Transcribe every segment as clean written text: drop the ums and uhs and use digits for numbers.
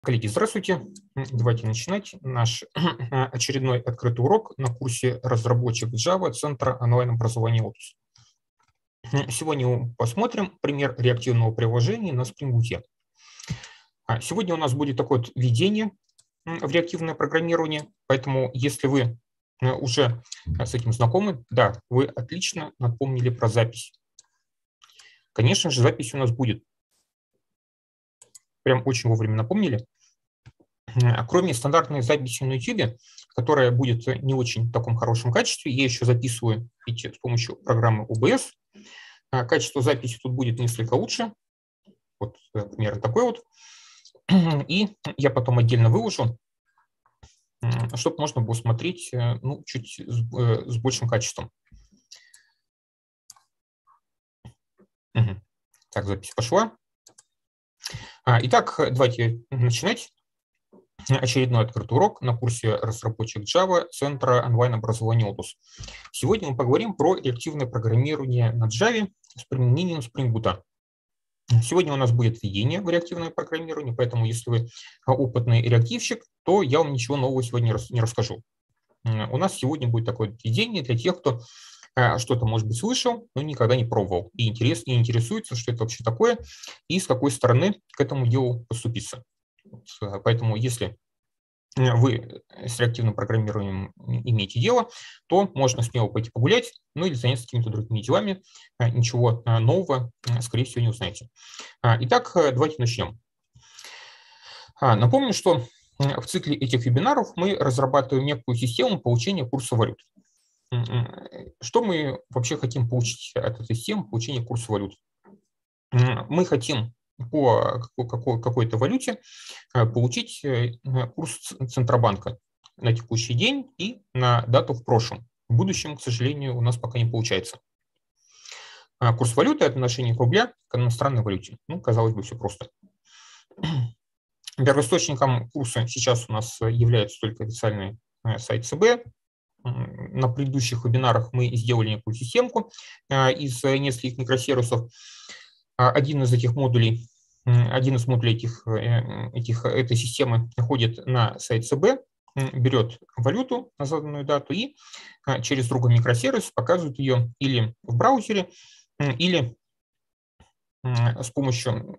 Коллеги, здравствуйте. Давайте начинать наш очередной открытый урок на курсе «Разработчик Java» Центра онлайн-образования Lotus. Сегодня мы посмотрим пример реактивного приложения на Spring Boot. Сегодня у нас будет такое вот введение в реактивное программирование, поэтому если вы уже с этим знакомы, да, вы отлично напомнили про запись. Конечно же, запись у нас будет. Прям очень вовремя напомнили. Кроме стандартной записи на YouTube, которая будет не очень в таком хорошем качестве, я еще записываю с помощью программы OBS. Качество записи тут будет несколько лучше. Вот примерно такой вот. И я потом отдельно выложу, чтобы можно было смотреть чуть с большим качеством. Так, запись пошла. Итак, давайте начинать. Очередной открытый урок на курсе «Разработчик Java» Центра онлайн-образования Lotus. Сегодня мы поговорим про реактивное программирование на Java с применением Spring Boot. Сегодня у нас будет введение в реактивное программирование, поэтому если вы опытный реактивщик, то я вам ничего нового сегодня не расскажу. У нас сегодня будет такое введение для тех, кто что-то, может быть, слышал, но никогда не пробовал и интересуется, что это вообще такое и с какой стороны к этому делу поступиться. Поэтому если вы с реактивным программированием имеете дело, то можно смело пойти погулять, или заняться какими-то другими делами. Ничего нового, скорее всего, не узнаете. Итак, давайте начнем. Напомню, что в цикле этих вебинаров мы разрабатываем некую систему получения курса валют. Что мы вообще хотим получить от этой системы получения курса валют? Мы хотим по какой-то валюте получить курс Центробанка на текущий день и на дату в прошлом. В будущем, к сожалению, у нас пока не получается. Курс валюты – это отношение рубля к иностранной валюте. Казалось бы, все просто. Первоисточником курса сейчас у нас является только официальный сайт ЦБ. На предыдущих вебинарах мы сделали некую системку из нескольких микросервисов. Один из модулей этой системы ходит на сайт ЦБ, берет валюту на заданную дату и через другой микросервис показывает ее или в браузере, или с помощью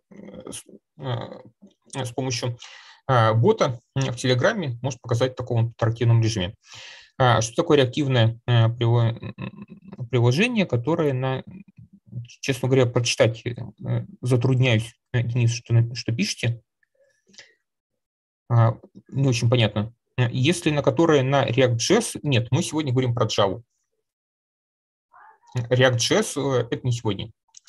бота в Телеграме может показать в таком интерактивном режиме. Что такое реактивное приложение, которое, честно говоря, прочитать затрудняюсь, Денис, что пишете. Не очень понятно. Если на которое на React.js, нет, мы сегодня говорим про Java. React.js – это не сегодня.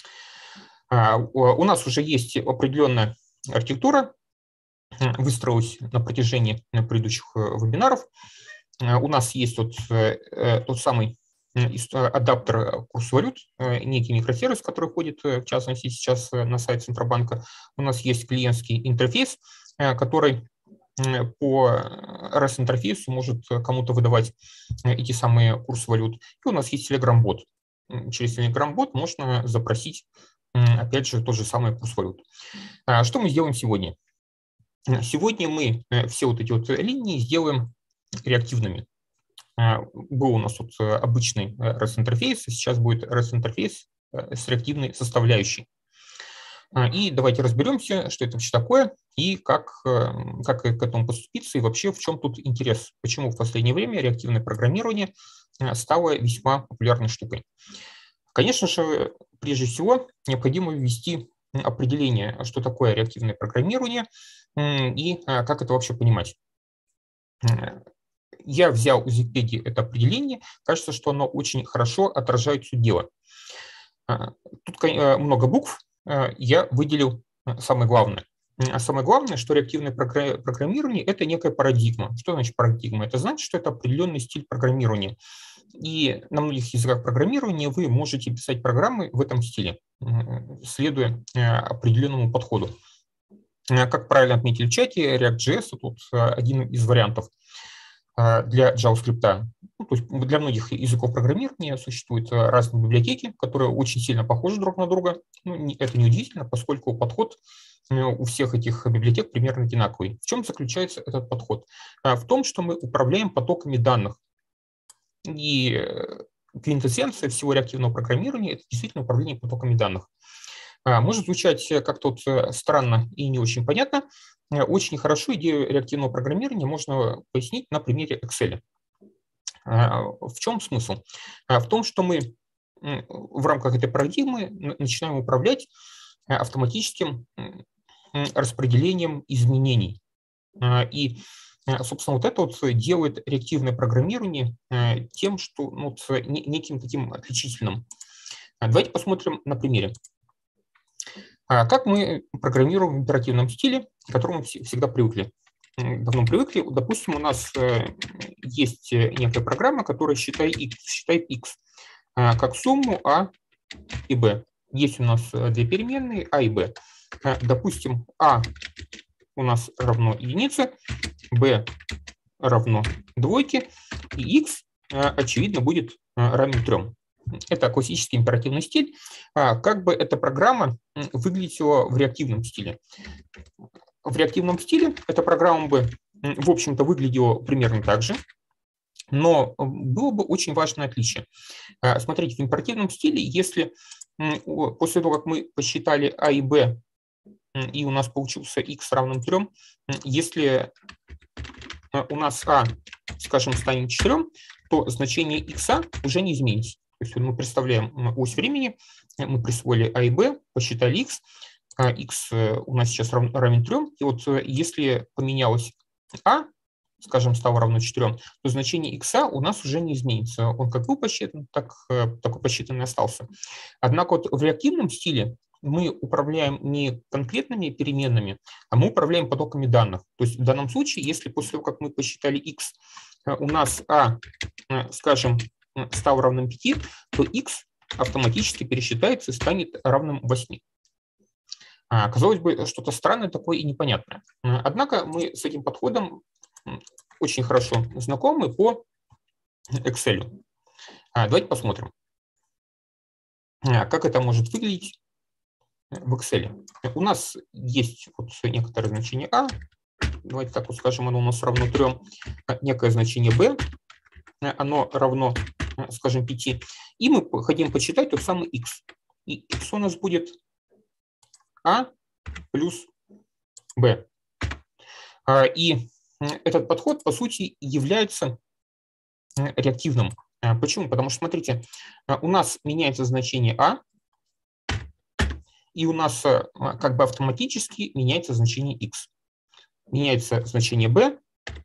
У нас уже есть определенная архитектура, выстроилась на протяжении предыдущих вебинаров. У нас есть тот самый адаптер курса валют, некий микросервис, который входит, в частности, сейчас на сайт Центробанка. У нас есть клиентский интерфейс, который по REST-интерфейсу может кому-то выдавать эти самые курсы валют. И у нас есть Telegram-бот. Через Telegram-бот можно запросить, опять же, тот же самый курс валют. Что мы сделаем сегодня? Сегодня мы все вот эти линии сделаем реактивными. Был у нас тут обычный REST-интерфейс, сейчас будет REST-интерфейс с реактивной составляющей. И давайте разберемся, что это вообще такое и как к этому поступиться, и вообще в чем тут интерес, почему в последнее время реактивное программирование стало весьма популярной штукой. Конечно же, прежде всего, необходимо ввести определение, что такое реактивное программирование и как это вообще понимать. Я взял из Википедии это определение, кажется, что оно очень хорошо отражает суть дела. Тут много букв, я выделил самое главное. А самое главное, что реактивное программирование – это некая парадигма. Что значит парадигма? Это значит, что это определенный стиль программирования. И на многих языках программирования вы можете писать программы в этом стиле, следуя определенному подходу. Как правильно отметили в чате, React.js тут один из вариантов. для JavaScript. Ну, то есть для многих языков программирования существуют разные библиотеки, которые очень сильно похожи друг на друга. Ну, это неудивительно, поскольку подход у всех этих библиотек примерно одинаковый. В чем заключается этот подход? В том, что мы управляем потоками данных. И квинтэссенция всего реактивного программирования – это действительно управление потоками данных. Может звучать как-то вот странно и не очень понятно. Очень хорошо идею реактивного программирования можно пояснить на примере Excel. В чем смысл? В том, что мы в рамках этой парадигмы начинаем управлять автоматическим распределением изменений. И, собственно, вот это вот делает реактивное программирование тем, что неким таким отличительным. Давайте посмотрим на примере. Как мы программируем в императивном стиле, к которому мы всегда привыкли? Давно привыкли. Допустим, у нас есть некая программа, которая считает x как сумму а и b. Есть у нас две переменные а и b. Допустим, а у нас равно единице, b равно двойке, и x, очевидно, будет равен 3. Это классический императивный стиль. Как бы эта программа выглядела в реактивном стиле? В реактивном стиле эта программа бы, в общем-то, выглядела примерно так же, но было бы очень важное отличие. Смотрите, в императивном стиле, если после того, как мы посчитали а и b, и у нас получился x равным 3, если у нас а, скажем, станет 4, то значение x уже не изменится. То есть мы представляем ось времени, мы присвоили а и b, посчитали x, x у нас сейчас равен 3, и вот если поменялось а, скажем, стало равно 4, то значение x у нас уже не изменится. Он как был посчитан, так такой посчитанный остался. Однако вот в реактивном стиле мы управляем не конкретными переменными, а мы управляем потоками данных. То есть в данном случае, если после того, как мы посчитали x, у нас а, скажем, стал равным 5, то x автоматически пересчитается и станет равным 8. Казалось бы, что-то странное такое и непонятное. Однако мы с этим подходом очень хорошо знакомы по Excel. Давайте посмотрим, как это может выглядеть в Excel. У нас есть вот некоторое значение а, давайте так вот скажем, оно у нас равно 3, некое значение b, оно равно, скажем, 5, и мы хотим посчитать тот самый x. И x у нас будет а плюс b. И этот подход, по сути, является реактивным. Почему? Потому что, смотрите, у нас меняется значение а, и у нас как бы автоматически меняется значение x. Меняется значение b,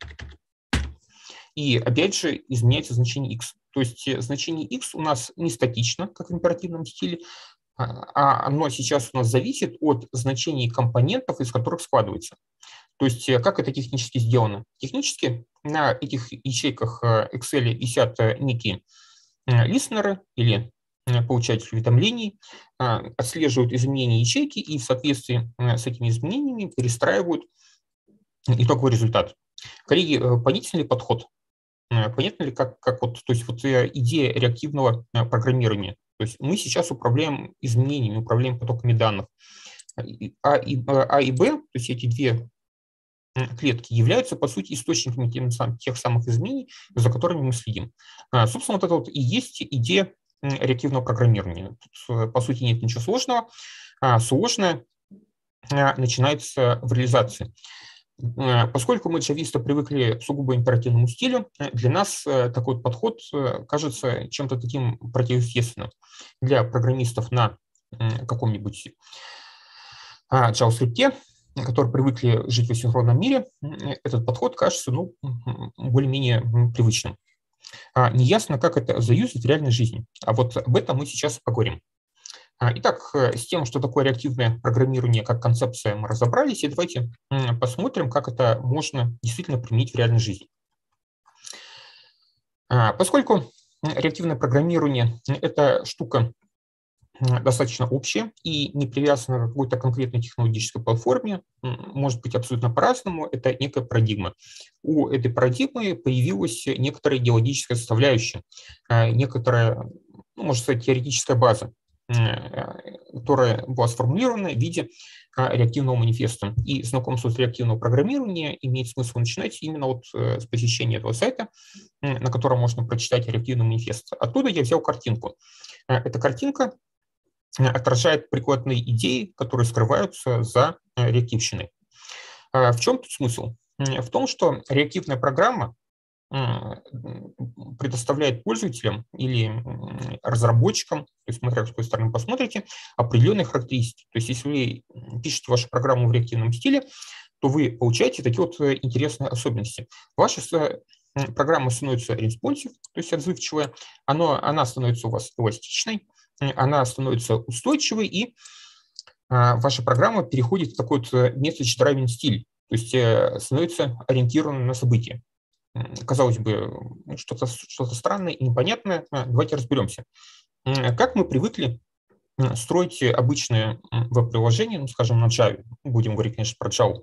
и опять же изменяется значение x. То есть значение x у нас не статично, как в императивном стиле, а оно сейчас у нас зависит от значений компонентов, из которых складывается. То есть как это технически сделано? Технически на этих ячейках Excel висят некие листнеры или получатели уведомлений, отслеживают изменения ячейки и в соответствии с этими изменениями перестраивают итоговый результат. Коллеги, понятен ли подход? Понятно ли, как вот, то есть вот идея реактивного программирования? То есть мы сейчас управляем изменениями, управляем потоками данных. А и Б, то есть эти две клетки, являются, по сути, источниками тех самых изменений, за которыми мы следим. Собственно, вот это вот и есть идея реактивного программирования. Тут, по сути, нет ничего сложного. Сложное начинается в реализации. Поскольку мы, джависты, привыкли к сугубо императивному стилю, для нас такой подход кажется чем-то таким противоестественным. Для программистов на каком-нибудь JavaScript, которые привыкли жить в асинхронном мире, этот подход кажется более-менее привычным. Неясно, как это заюзать в реальной жизни. А вот об этом мы сейчас поговорим. Итак, с тем, что такое реактивное программирование как концепция, мы разобрались, и давайте посмотрим, как это можно действительно применить в реальной жизни. Поскольку реактивное программирование – это штука достаточно общее и не привязано к какой-то конкретной технологической платформе, может быть абсолютно по-разному, это некая парадигма. У этой парадигмы появилась некоторая идеологическая составляющая, некоторая, можно сказать, теоретическая база, которая была сформулирована в виде реактивного манифеста. И знакомство с реактивного программирования имеет смысл начинать именно вот с посещения этого сайта, на котором можно прочитать реактивный манифест. Оттуда я взял картинку. Эта картинка отражает прикладные идеи, которые скрываются за реактивщиной. В чем тут смысл? В том, что реактивная программа предоставляет пользователям или разработчикам, то есть смотря с какой стороны посмотрите, определенные характеристики. То есть если вы пишете вашу программу в реактивном стиле, то вы получаете такие вот интересные особенности. Ваша программа становится responsive, то есть отзывчивая, она становится у вас эластичной, она становится устойчивой, и ваша программа переходит в такой вот message-driven стиль, то есть становится ориентированной на события. Казалось бы, что-то странное и непонятное. Давайте разберемся. Как мы привыкли строить обычные веб-приложения, ну, скажем, на Java, будем говорить, конечно, про Java.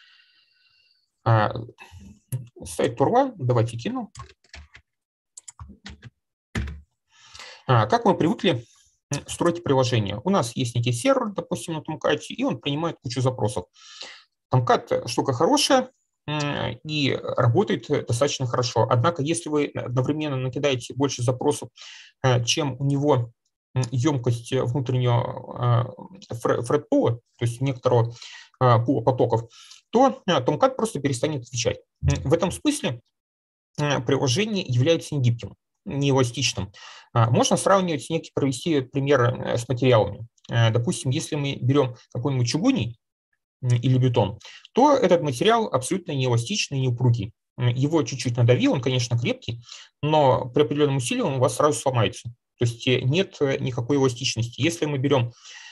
Сайт Турла, давайте кину. Как мы привыкли строить приложение? У нас есть некий сервер, допустим, на Tomcat, и он принимает кучу запросов. Tomcat штука хорошая и работает достаточно хорошо. Однако, если вы одновременно накидаете больше запросов, чем у него емкость внутреннего фред-пула, то есть некоторого пула потоков, то Tomcat просто перестанет отвечать. В этом смысле приложение является негибким, неэластичным. Можно сравнивать, провести пример с материалами. Допустим, если мы берем какой-нибудь чугуний или бетон, то этот материал абсолютно неэластичный, неупругий. Его чуть-чуть надавил, он, конечно, крепкий, но при определенном усилии он у вас сразу сломается. То есть нет никакой эластичности. Если мы берем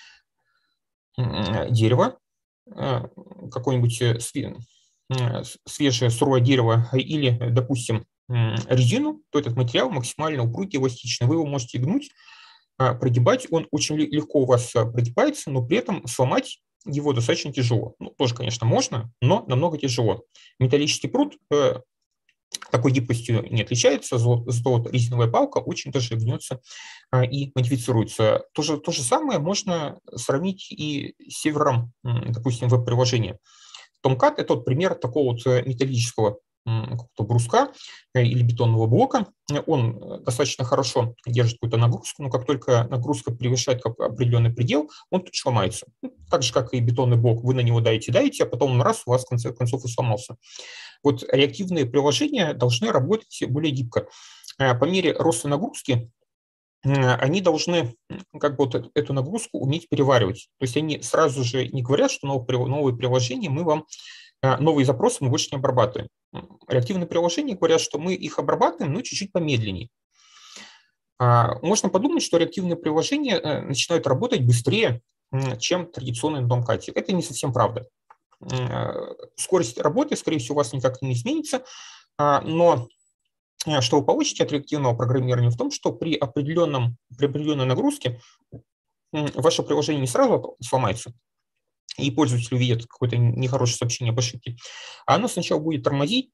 дерево, какое-нибудь свежее сырое дерево или, допустим, резину, то этот материал максимально упругий, эластичный. Вы его можете гнуть, прогибать, он очень легко у вас прогибается, но при этом сломать его достаточно тяжело. Ну, тоже, конечно, можно, но намного тяжело. Металлический пруд такой гибкостью не отличается, зато резиновая палка очень даже гнется и модифицируется. То же самое можно сравнить и с сервером, допустим, веб-приложения. Tomcat – это вот пример такого вот металлического бруска или бетонного блока. Он достаточно хорошо держит какую-то нагрузку, но как только нагрузка превышает определенный предел, он тут сломается. Так же, как и бетонный блок, вы на него давите, а потом раз у вас в конце концов и сломался. Вот реактивные приложения должны работать более гибко. По мере роста нагрузки они должны как бы вот эту нагрузку уметь переваривать. То есть они сразу же не говорят, что новые приложения мы вам новые запросы мы больше не обрабатываем. Реактивные приложения говорят, что мы их обрабатываем, но чуть-чуть помедленнее. Можно подумать, что реактивные приложения начинают работать быстрее, чем традиционные на Tomcat. Это не совсем правда. Скорость работы, скорее всего, у вас никак не изменится, но что вы получите от реактивного программирования в том, что при определенной нагрузке ваше приложение не сразу сломается, и пользователь увидит какое-то нехорошее сообщение об ошибке, а оно сначала будет тормозить,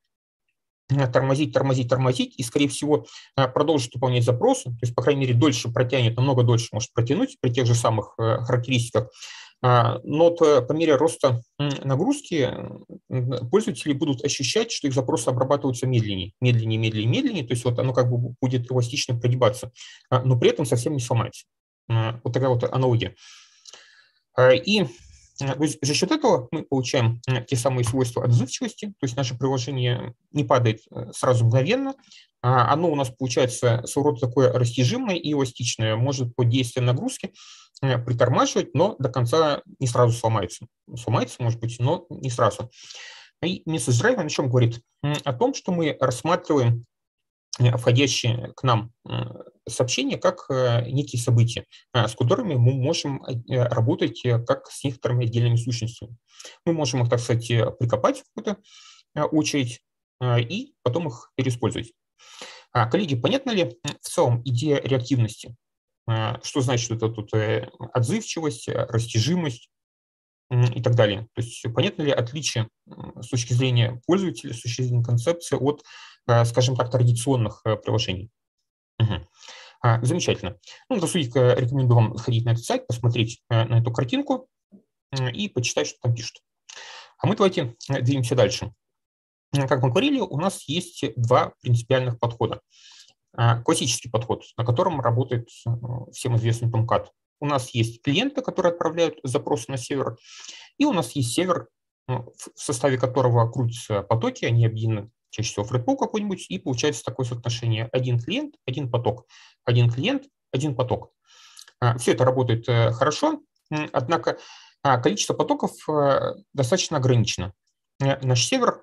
и, скорее всего, продолжит выполнять запросы, то есть, по крайней мере, дольше протянет, намного дольше может протянуть при тех же самых характеристиках. Но по мере роста нагрузки пользователи будут ощущать, что их запросы обрабатываются медленнее, то есть вот оно как бы будет эластично прогибаться, но при этом совсем не сломается. Вот такая вот аналогия. И за счет этого мы получаем те самые свойства отзывчивости, то есть наше приложение не падает сразу мгновенно, оно у нас получается своего рода такое растяжимое и эластичное, может под действием нагрузки притормаживать, но до конца не сразу сломается. Сломается, может быть, но не сразу. И message drive о чем говорит? О том, что мы рассматриваем входящие к нам сообщения как некие события, с которыми мы можем работать как с некоторыми отдельными сущностями. Мы можем их, так сказать, прикопать в какую-то очередь и потом их переиспользовать. Коллеги, понятна ли в целом идея реактивности? Что значит это тут отзывчивость, растяжимость и так далее. То есть понятно ли отличие с точки зрения пользователя, с точки зрения концепции от, скажем так, традиционных приложений? Замечательно. Ну, на досуге рекомендую вам сходить на этот сайт, посмотреть на эту картинку и почитать, что там пишут. А мы давайте двинемся дальше. Как мы говорили, у нас есть два принципиальных подхода. Классический подход, на котором работает всем известный Tomcat. У нас есть клиенты, которые отправляют запросы на сервер, и у нас есть сервер, в составе которого крутятся потоки, они объединены чаще всего в Red Pool какой-нибудь, и получается такое соотношение: один клиент, один поток, один клиент, один поток. Все это работает хорошо, однако количество потоков достаточно ограничено. Наш сервер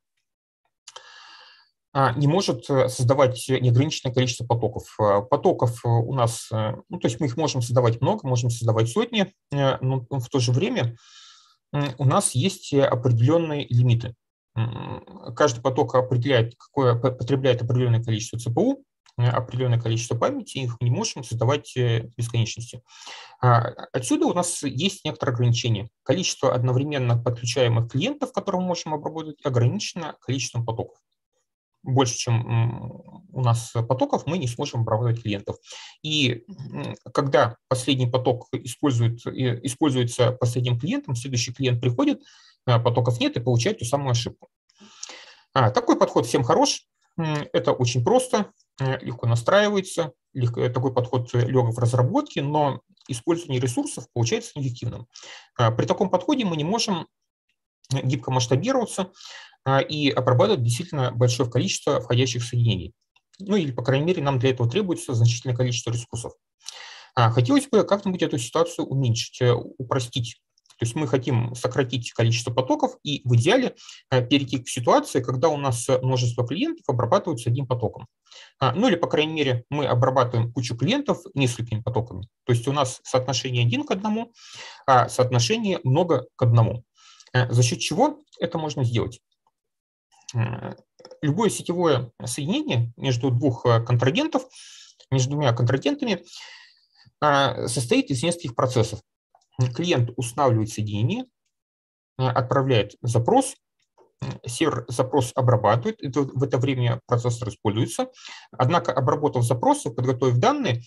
не может создавать неограниченное количество потоков. Потоков у нас, ну, то есть мы их можем создавать много, можем создавать сотни, но в то же время у нас есть определенные лимиты. Каждый поток потребляет определенное количество ЦПУ, определенное количество памяти, и их не можем создавать бесконечности. Отсюда у нас есть некоторые ограничения. Количество одновременно подключаемых клиентов, которые мы можем обработать, ограничено количеством потоков. Больше, чем у нас потоков, мы не сможем обрабатывать клиентов. И когда последний поток используется последним клиентом, следующий клиент приходит, потоков нет, и получает ту самую ошибку. Такой подход всем хорош. Это очень просто, легко настраивается. Такой подход легок в разработке, но использование ресурсов получается неэффективным. При таком подходе мы не можем гибко масштабироваться и обрабатывать действительно большое количество входящих соединений. Ну или, по крайней мере, нам для этого требуется значительное количество ресурсов. Хотелось бы как-нибудь эту ситуацию уменьшить, упростить. То есть мы хотим сократить количество потоков и в идеале перейти к ситуации, когда у нас множество клиентов обрабатываются одним потоком. Ну или, по крайней мере, мы обрабатываем кучу клиентов несколькими потоками. То есть у нас соотношение 1 к 1, а соотношение много к 1. За счет чего это можно сделать? Любое сетевое соединение между двумя контрагентами состоит из нескольких процессов. Клиент устанавливает соединение, отправляет запрос, сервер запрос обрабатывает, в это время процессор используется. Однако, обработав запрос, подготовив данные,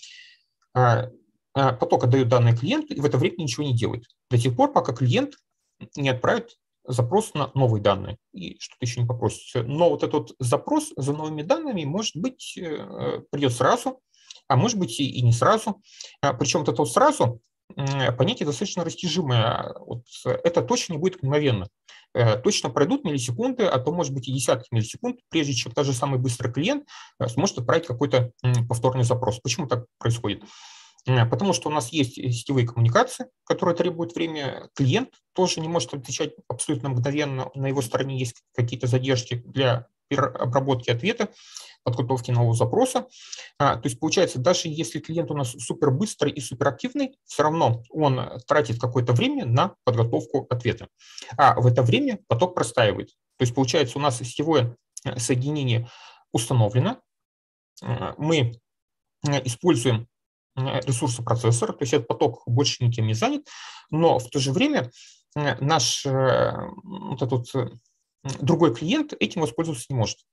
поток отдает данные клиенту и в это время ничего не делает. До тех пор, пока клиент не отправит запрос на новые данные и что-то еще не попросится. Но вот этот запрос за новыми данными, может быть, придет сразу, а может быть и не сразу. Причем вот это вот сразу понятие достаточно растяжимое. Вот это точно не будет мгновенно. Точно пройдут миллисекунды, а то, может быть, и десятки миллисекунд, прежде чем даже самый быстрый клиент сможет отправить какой-то повторный запрос. Почему так происходит? Потому что у нас есть сетевые коммуникации, которые требуют время. Клиент тоже не может отвечать абсолютно мгновенно. На его стороне есть какие-то задержки для обработки ответа, подготовки нового запроса. То есть получается, даже если клиент у нас супер быстрый и суперактивный, все равно он тратит какое-то время на подготовку ответа. А в это время поток простаивает. То есть получается, у нас сетевое соединение установлено. Мы используем ресурсы процессора, то есть этот поток больше никем не занят, но в то же время наш вот этот другой клиент этим воспользоваться не может.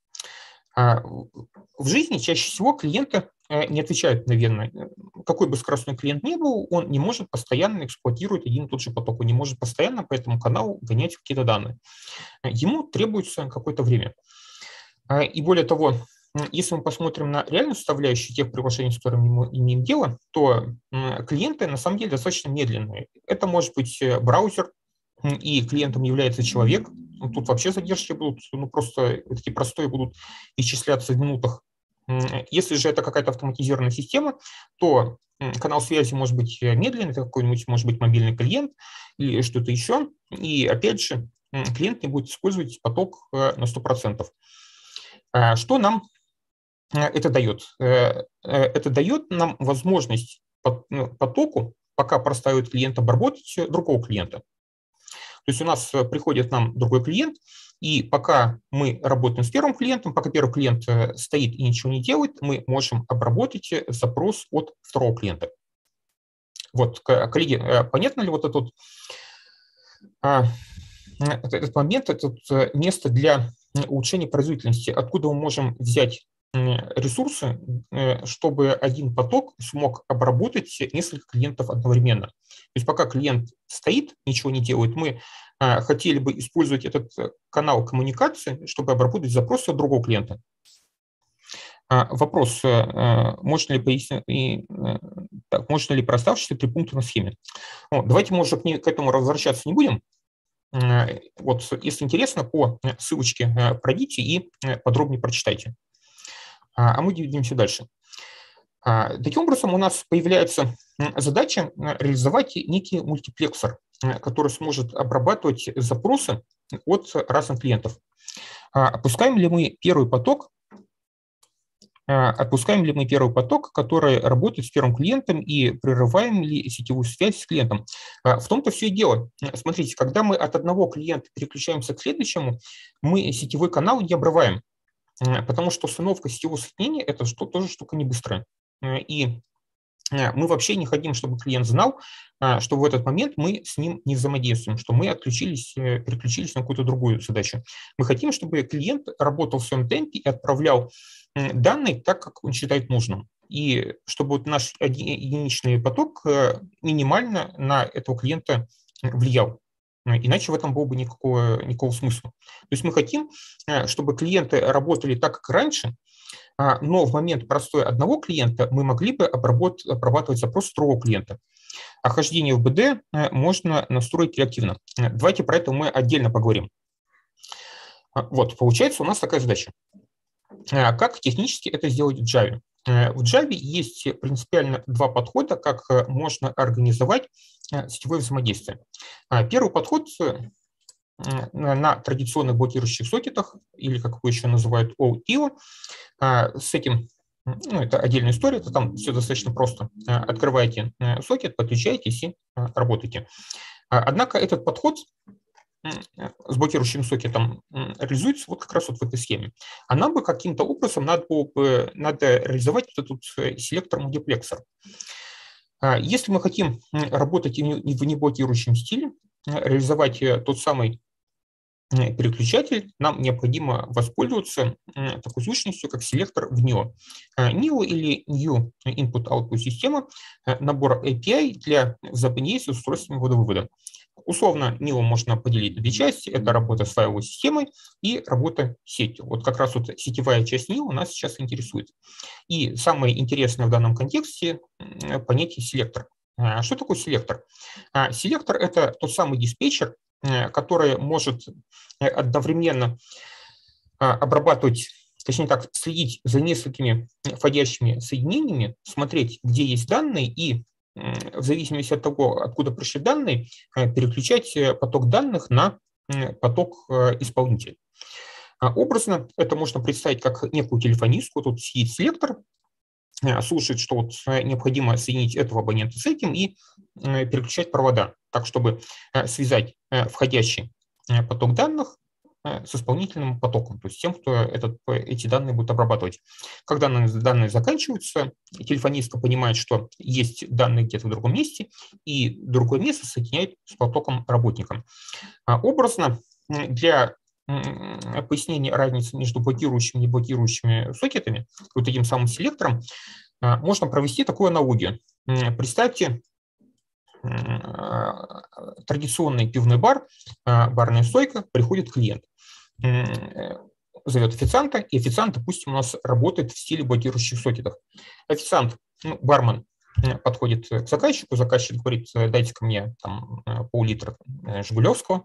В жизни чаще всего клиенты не отвечают, наверное, какой бы скоростной клиент ни был, он не может постоянно эксплуатировать один и тот же поток, он не может постоянно по этому каналу гонять какие-то данные. Ему требуется какое-то время. И более того, если мы посмотрим на реальную составляющую тех приложений, с которыми мы имеем дело, то клиенты на самом деле достаточно медленные. Это может быть браузер, и клиентом является человек. Тут вообще задержки будут, просто такие простые будут исчисляться в минутах. Если же это какая-то автоматизированная система, то канал связи может быть медленный, это какой-нибудь, может быть, мобильный клиент или что-то еще. И опять же, клиент не будет использовать поток на 100%. Что нам это дает? Это дает нам возможность потоку, пока простаивает клиент, обработать другого клиента. есть у нас приходит нам другой клиент, и пока мы работаем с первым клиентом, пока первый клиент стоит и ничего не делает, мы можем обработать запрос от второго клиента. Вот, коллеги, понятно ли вот этот момент, это место для улучшения производительности, откуда мы можем взять ресурсы, чтобы один поток смог обработать несколько клиентов одновременно. То есть пока клиент стоит, ничего не делает, мы хотели бы использовать этот канал коммуникации, чтобы обработать запросы от другого клиента. Вопрос, можно ли пояснить, можно ли про оставшиеся 3 пункта на схеме? Давайте мы уже к этому возвращаться не будем. Вот, если интересно, по ссылочке пройдите и подробнее прочитайте. А мы двигаемся дальше. Таким образом, у нас появляется задача реализовать некий мультиплексор, который сможет обрабатывать запросы от разных клиентов. Отпускаем ли мы первый поток, который работает с первым клиентом, и прерываем ли сетевую связь с клиентом? В том-то все и дело. Смотрите, когда мы от одного клиента переключаемся к следующему, мы сетевой канал не обрываем, потому что установка сетевого соединения – это тоже штука не быстрая. И мы вообще не хотим, чтобы клиент знал, что в этот момент мы с ним не взаимодействуем, что мы переключились на какую-то другую задачу. Мы хотим, чтобы клиент работал в своем темпе и отправлял данные так, как он считает нужным. И чтобы вот наш единичный поток минимально на этого клиента влиял. Иначе в этом было бы никакого смысла. То есть мы хотим, чтобы клиенты работали так, как раньше, но в момент простой одного клиента мы могли бы обрабатывать запрос другого клиента. А хождение в БД можно настроить реактивно. Давайте про это мы отдельно поговорим. Вот, получается у нас такая задача. Как технически это сделать в Java? В Java есть принципиально 2 подхода, как можно организовать сетевое взаимодействие. Первый подход на традиционных блокирующих сокетах, или как его еще называют OTIO. С этим, это отдельная история, это там все достаточно просто. Открываете сокет, подключаетесь и работаете. Однако этот подход с блокирующим сокетом реализуется вот как раз вот в этой схеме. А нам бы каким-то образом надо реализовать вот этот селектор-мультиплексор. Если мы хотим работать в неблокирующем стиле, реализовать тот самый переключатель, нам необходимо воспользоваться такой сущностью, как селектор в NIO. NIO или New Input-Output система – набор API для взаимодействия с устройствами ввода-вывода. Условно, NIO можно поделить на 2 части. Это работа с файловой системой и работа с сетью. Вот как раз вот сетевая часть NIO нас сейчас интересует. И самое интересное в данном контексте – понятие селектор. Что такое селектор? Селектор – это тот самый диспетчер, который может одновременно обрабатывать, точнее так, следить за несколькими входящими соединениями, смотреть, где есть данные, и в зависимости от того, откуда пришли данные, переключать поток данных на поток исполнителя. Образно это можно представить как некую телефонистку. Тут сидит селектор, слушает, что вот необходимо соединить этого абонента с этим и переключать провода, так, чтобы связать входящий поток данных с исполнительным потоком, то есть тем, кто эти данные будет обрабатывать. Когда данные заканчиваются, телефонистка понимает, что есть данные где-то в другом месте, и другое место соединяет с потоком работником. Образно для пояснения разницы между блокирующими и неблокирующими сокетами, вот этим самым селектором, можно провести такую аналогию. Представьте традиционный пивной бар, барная стойка, приходит клиент, зовет официанта, и официант, допустим, у нас работает в стиле блокирующих сокетов. Официант, бармен, подходит к заказчику, заказчик говорит: дайте-ка мне там пол-литра жигулевского.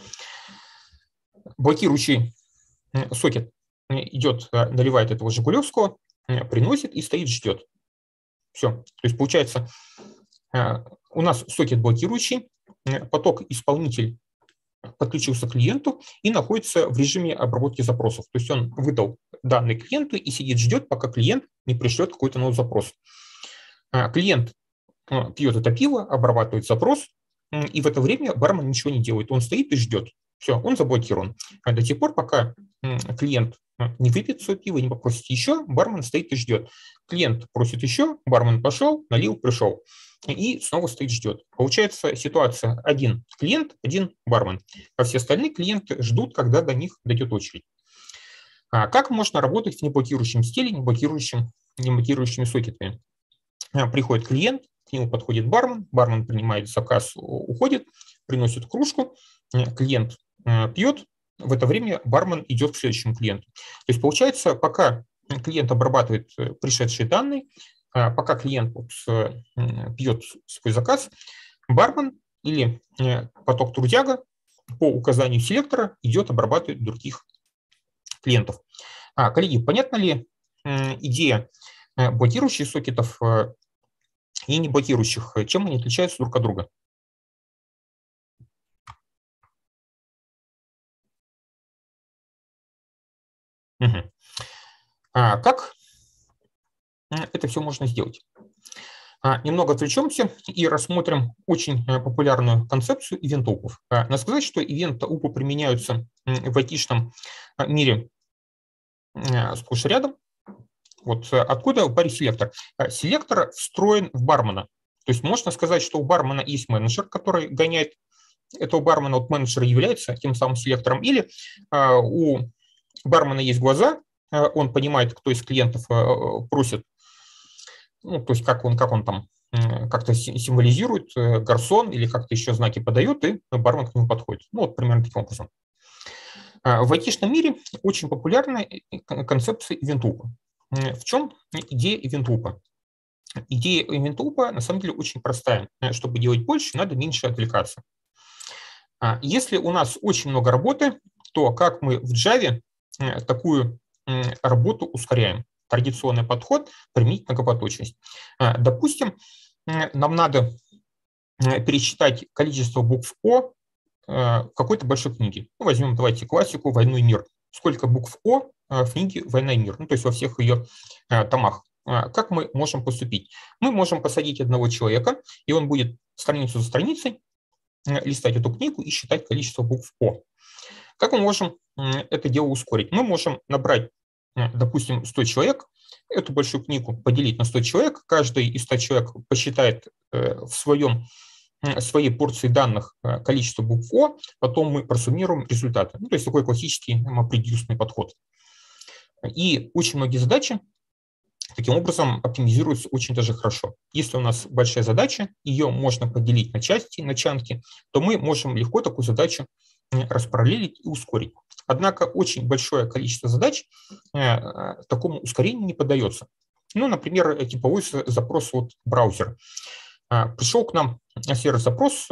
Блокирующий сокет идет, наливает этого жигулевского, приносит и стоит, ждет. Все. То есть получается, у нас сокет блокирующий, поток исполнитель подключился к клиенту и находится в режиме обработки запросов. То есть он выдал данные клиенту и сидит, ждет, пока клиент не пришлет какой-то новый запрос. Клиент пьет это пиво, обрабатывает запрос, и в это время бармен ничего не делает. Он стоит и ждет. Все, он заблокирован. До тех пор, пока клиент не выпьет свое пиво, не попросит еще, бармен стоит и ждет. Клиент просит еще, бармен пошел, налил, пришел. И снова стоит, ждет. Получается ситуация: один клиент, один бармен. А все остальные клиенты ждут, когда до них дойдет очередь. Как можно работать в неблокирующем стиле, не блокирующими сокетами? Приходит клиент, к нему подходит бармен, бармен принимает заказ, уходит, приносит кружку, клиент пьет, в это время бармен идет к следующему клиенту. То есть получается, пока клиент обрабатывает пришедшие данные, пока клиент пьет свой заказ, бармен или поток трудяга по указанию селектора идет обрабатывать других клиентов. Коллеги, понятна ли идея блокирующих сокетов и не блокирующих? Чем они отличаются друг от друга? Угу. Как это все можно сделать? Немного отвлечемся и рассмотрим очень популярную концепцию ивент-упов. Надо сказать, что ивент-упы применяются в айтишном мире сплошь и рядом. Вот откуда в баре селектор? Селектор встроен в бармена. То есть можно сказать, что у бармена есть менеджер, который гоняет этого бармена, вот менеджер является тем самым селектором, или у бармена есть глаза, он понимает, кто из клиентов просит, ну, то есть как он там как-то символизирует гарсон или как-то еще знаки подает, и бармен к нему подходит. Ну, вот примерно таким образом. В айтишном мире очень популярна концепция ивент-упа. В чем идея ивент-упа? Идея ивент-упа на самом деле очень простая. Чтобы делать больше, надо меньше отвлекаться. Если у нас очень много работы, то как мы в Java такую работу ускоряем? Традиционный подход – применить многопоточность. Допустим, нам надо пересчитать количество букв О в какой-то большой книге. Ну, возьмем, давайте, классику «Войну и мир». Сколько букв О в книге «Война и мир», ну, то есть во всех ее томах. Как мы можем поступить? Мы можем посадить одного человека, и он будет страницу за страницей листать эту книгу и считать количество букв О. Как мы можем это дело ускорить? Мы можем набрать, допустим, 100 человек, эту большую книгу поделить на 100 человек, каждый из 100 человек посчитает в своей порции данных количество букв О, потом мы просуммируем результаты. Ну, то есть такой классический MapReduce подход. И очень многие задачи таким образом оптимизируются очень даже хорошо. Если у нас большая задача, ее можно поделить на части, на чанки, то мы можем легко такую задачу распараллелить и ускорить. Однако очень большое количество задач такому ускорению не поддается. Ну, например, типовой запрос от браузера. Пришел к нам сервис-запрос,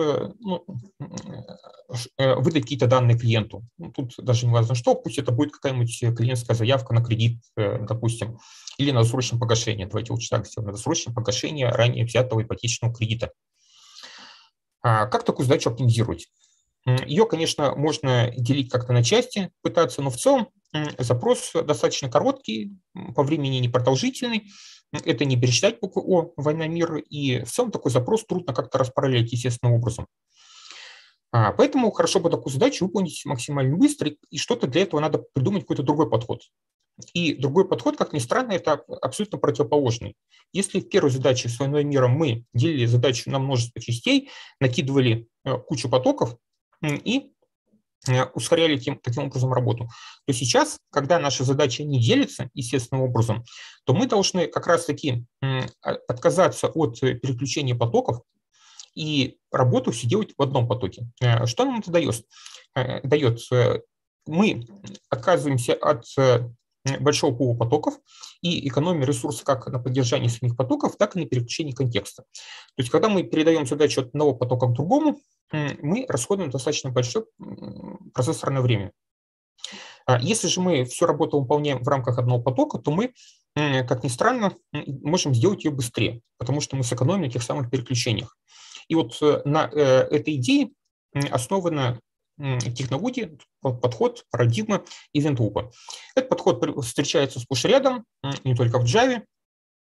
выдать какие-то данные клиенту. Ну, тут даже не важно что, пусть это будет какая-нибудь клиентская заявка на кредит, допустим, или на досрочное погашение. Давайте лучше так сделаем, на досрочное погашение ранее взятого ипотечного кредита. Как такую задачу оптимизировать? Ее, конечно, можно делить как-то на части, пытаться, но в целом запрос достаточно короткий, по времени непродолжительный. Это не пересчитать буквы О, «Война, мир», и в целом такой запрос трудно как-то распараллелить естественным образом. Поэтому хорошо бы такую задачу выполнить максимально быстро, и что-то для этого надо придумать, какой-то другой подход. И другой подход, как ни странно, это абсолютно противоположный. Если в первой задаче с «Войной и миром» мы делили задачу на множество частей, накидывали кучу потоков и ускоряли таким образом работу, то сейчас, когда наша задача не делится естественным образом, то мы должны как раз-таки отказаться от переключения потоков и работу все делать в одном потоке. Что нам это дает? Мы отказываемся от большого пула потоков и экономим ресурсы как на поддержании самих потоков, так и на переключении контекста. То есть, когда мы передаем задачу от одного потока к другому, мы расходуем достаточно большое процессорное время. Если же мы всю работу выполняем в рамках одного потока, то мы, как ни странно, можем сделать ее быстрее, потому что мы сэкономим на тех самых переключениях. И вот на этой идее основана технология, подход, парадигма ивент-упа. Этот подход встречается сплошь и рядом, не только в Java.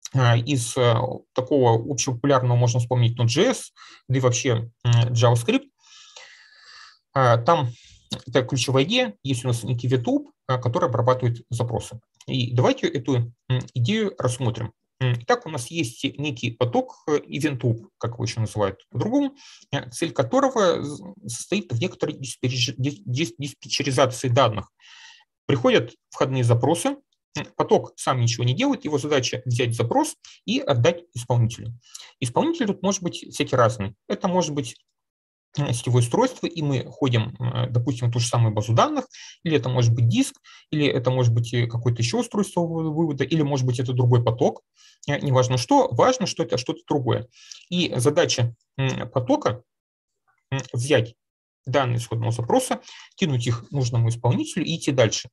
Из такого общепопулярного можно вспомнить Node.js, да и вообще JavaScript. Там это ключевая идея, есть у нас некий VTube, который обрабатывает запросы. И давайте эту идею рассмотрим. Итак, у нас есть некий поток EventTube, как его еще называют по-другому, цель которого состоит в некоторой диспетчеризации данных. Приходят входные запросы, поток сам ничего не делает, его задача взять запрос и отдать исполнителю. Исполнитель тут может быть всякий разный. Это может быть сетевое устройство, и мы ходим, допустим, в ту же самую базу данных, или это может быть диск, или это может быть какое-то еще устройство вывода, или может быть это другой поток. Неважно что, важно, что это что-то другое. И задача потока взять данные исходного запроса, кинуть их нужному исполнителю и идти дальше.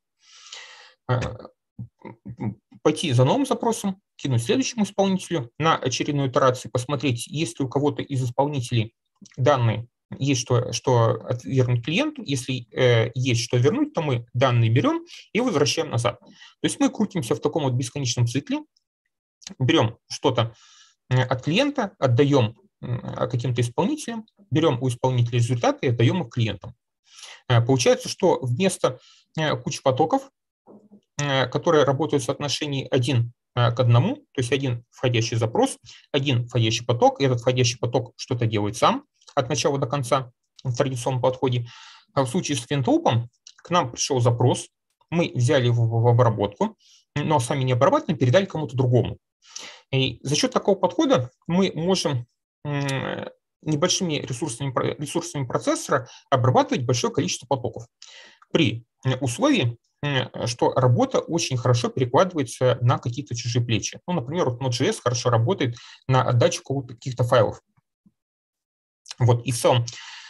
Пойти за новым запросом, кинуть следующему исполнителю, на очередной итерации посмотреть, есть ли у кого-то из исполнителей данные, есть что отвергнуть клиенту. Если есть что вернуть, то мы данные берем и возвращаем назад. То есть мы крутимся в таком вот бесконечном цикле, берем что-то от клиента, отдаем каким-то исполнителям, берем у исполнителя результаты и отдаем их клиентам. Получается, что вместо кучи потоков, которые работают в соотношении 1 к 1, то есть один входящий запрос, один входящий поток, и этот входящий поток что-то делает сам от начала до конца в традиционном подходе. А в случае с FinTube к нам пришел запрос, мы взяли его в обработку, но сами не обрабатывали, передали кому-то другому. И за счет такого подхода мы можем небольшими ресурсами процессора обрабатывать большое количество потоков при условии, что работа очень хорошо перекладывается на какие-то чужие плечи. Ну, например, вот Node.js хорошо работает на отдачу каких-то файлов. Вот, и в целом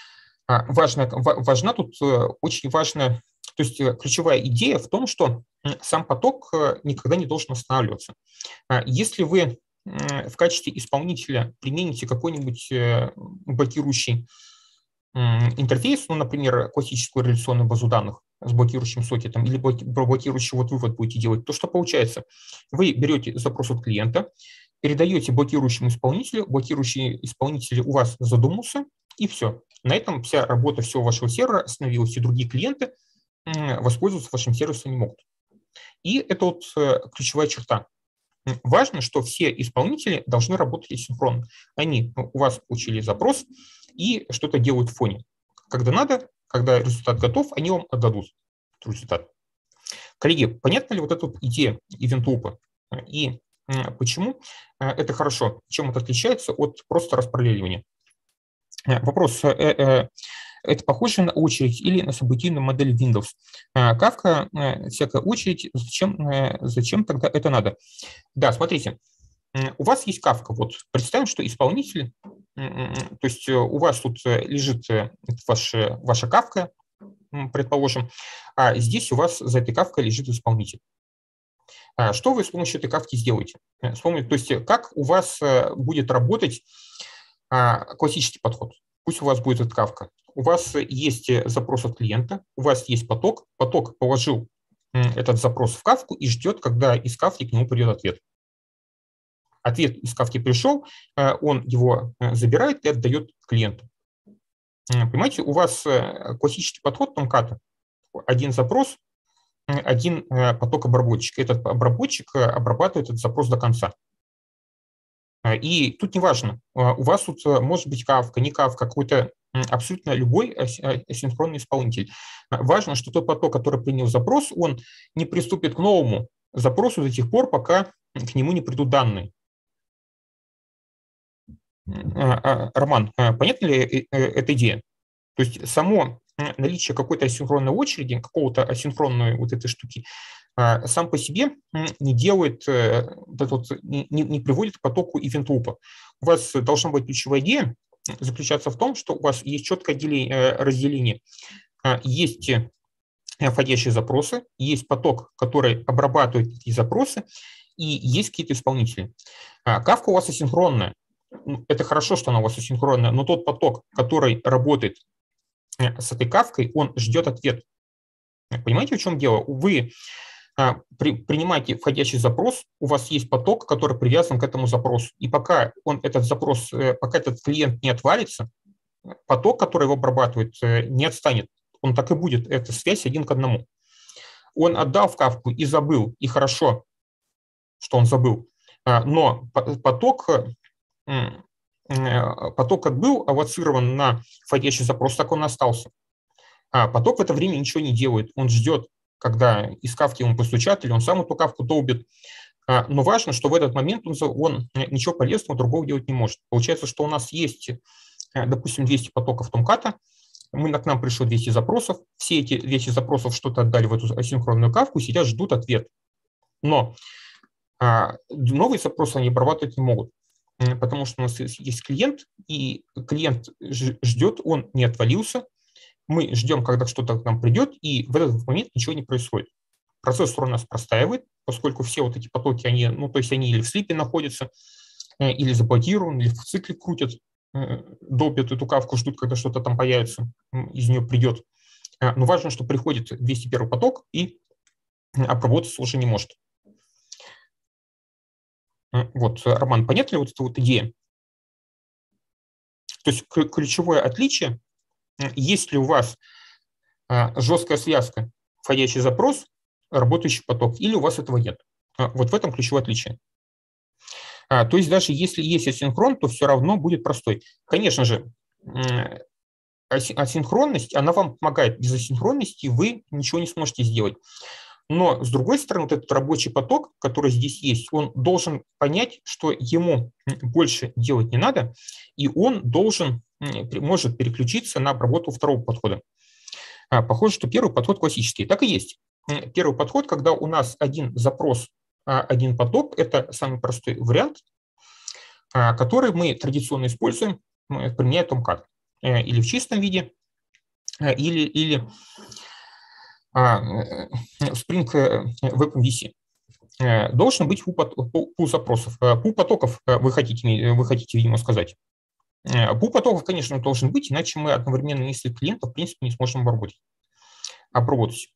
важна тут очень важная, то есть ключевая идея в том, что сам поток никогда не должен останавливаться. Если вы в качестве исполнителя примените какой-нибудь блокирующий интерфейс, ну, например, классическую реляционную базу данных с блокирующим сокетом или блокирующий вот вывод будете делать, то что получается? Вы берете запрос от клиента, передаете блокирующему исполнителю, блокирующий исполнитель у вас задумался, и все. На этом вся работа всего вашего сервера остановилась, и другие клиенты воспользоваться вашим сервисом не могут. И это вот ключевая черта. Важно, что все исполнители должны работать асинхронно. Они у вас получили запрос и что-то делают в фоне. Когда надо, когда результат готов, они вам отдадут результат. Коллеги, понятна ли вот эта вот идея ивент-лупа? И почему это хорошо? Чем это отличается от просто распараллеливания? Вопрос. Это похоже на очередь или на событийную модель Windows. Kafka, всякая очередь, зачем тогда это надо? Да, смотрите, у вас есть Kafka. Вот представим, что исполнитель, то есть у вас тут лежит ваша Kafka, предположим, а здесь у вас за этой Kafka лежит исполнитель. Что вы с помощью этой Kafka сделаете? То есть как у вас будет работать классический подход? Пусть у вас будет эта Kafka. У вас есть запрос от клиента, у вас есть поток, поток положил этот запрос в Kafka и ждет, когда из Kafka к нему придет ответ. Ответ из Kafka пришел, он его забирает и отдает клиенту. Понимаете, у вас классический подход Tomcat. Один запрос, один поток обработчика. Этот обработчик обрабатывает этот запрос до конца. И тут не важно, у вас тут может быть Kafka, не Kafka, какой-то абсолютно любой асинхронный исполнитель. Важно, что тот поток, который принял запрос, он не приступит к новому запросу до тех пор, пока к нему не придут данные. Роман, понятна ли эта идея? То есть само наличие какой-то асинхронной очереди, какого-то асинхронной вот этой штуки, сам по себе не делает, не приводит к потоку ивент-лупа. У вас должна быть ключевая идея заключаться в том, что у вас есть четкое разделение. Есть входящие запросы, есть поток, который обрабатывает эти запросы, и есть какие-то исполнители. Kafka у вас асинхронная. Это хорошо, что она у вас асинхронная, но тот поток, который работает с этой Kafka, он ждет ответ. Понимаете, в чем дело? Вы принимаете входящий запрос, у вас есть поток, который привязан к этому запросу. И пока пока этот клиент не отвалится, поток, который его обрабатывает, не отстанет. Он так и будет, это связь 1 к 1. Он отдал в Кафку и забыл, и хорошо, что он забыл. Но поток как был авоцирован на входящий запрос, так он и остался. А поток в это время ничего не делает. Он ждет, когда из Кафки ему постучат, или он сам эту Кафку долбит. Но важно, что в этот момент он ничего полезного другого делать не может. Получается, что у нас есть, допустим, 200 потоков Томката, к нам пришло 200 запросов, все эти 200 запросов что-то отдали в эту асинхронную Кафку, сидят, ждут ответ. Но новые запросы они обрабатывать не могут, потому что у нас есть клиент, и клиент ждет, он не отвалился, мы ждем, когда что-то к нам придет, и в этот момент ничего не происходит. Процессор у нас простаивает, поскольку все вот эти потоки, они или в слипе находятся, или заблокированы, или в цикле крутят, долбят эту Кафку, ждут, когда что-то там появится, из нее придет. Но важно, что приходит 201 поток и обработаться уже не может. Вот, Роман, понятна ли вот эта вот идея? То есть ключевое отличие, есть ли у вас жесткая связка, входящий запрос, работающий поток, или у вас этого нет. Вот в этом ключевое отличие. То есть даже если есть асинхрон, то все равно будет простой. Конечно же, асинхронность, она вам помогает. Без асинхронности вы ничего не сможете сделать. Но, с другой стороны, вот этот рабочий поток, который здесь есть, он должен понять, что ему больше делать не надо, и он может переключиться на обработку второго подхода. Похоже, что первый подход классический. Так и есть. Первый подход, когда у нас один запрос, один поток, это самый простой вариант, который мы традиционно используем, применяя Tomcat. Или в чистом виде, или Spring Web MVC. Должен быть пул запросов. Пул потоков вы хотите, видимо, сказать. Пул потоков, конечно, должен быть, иначе мы одновременно несколько клиентов, в принципе, не сможем обработать.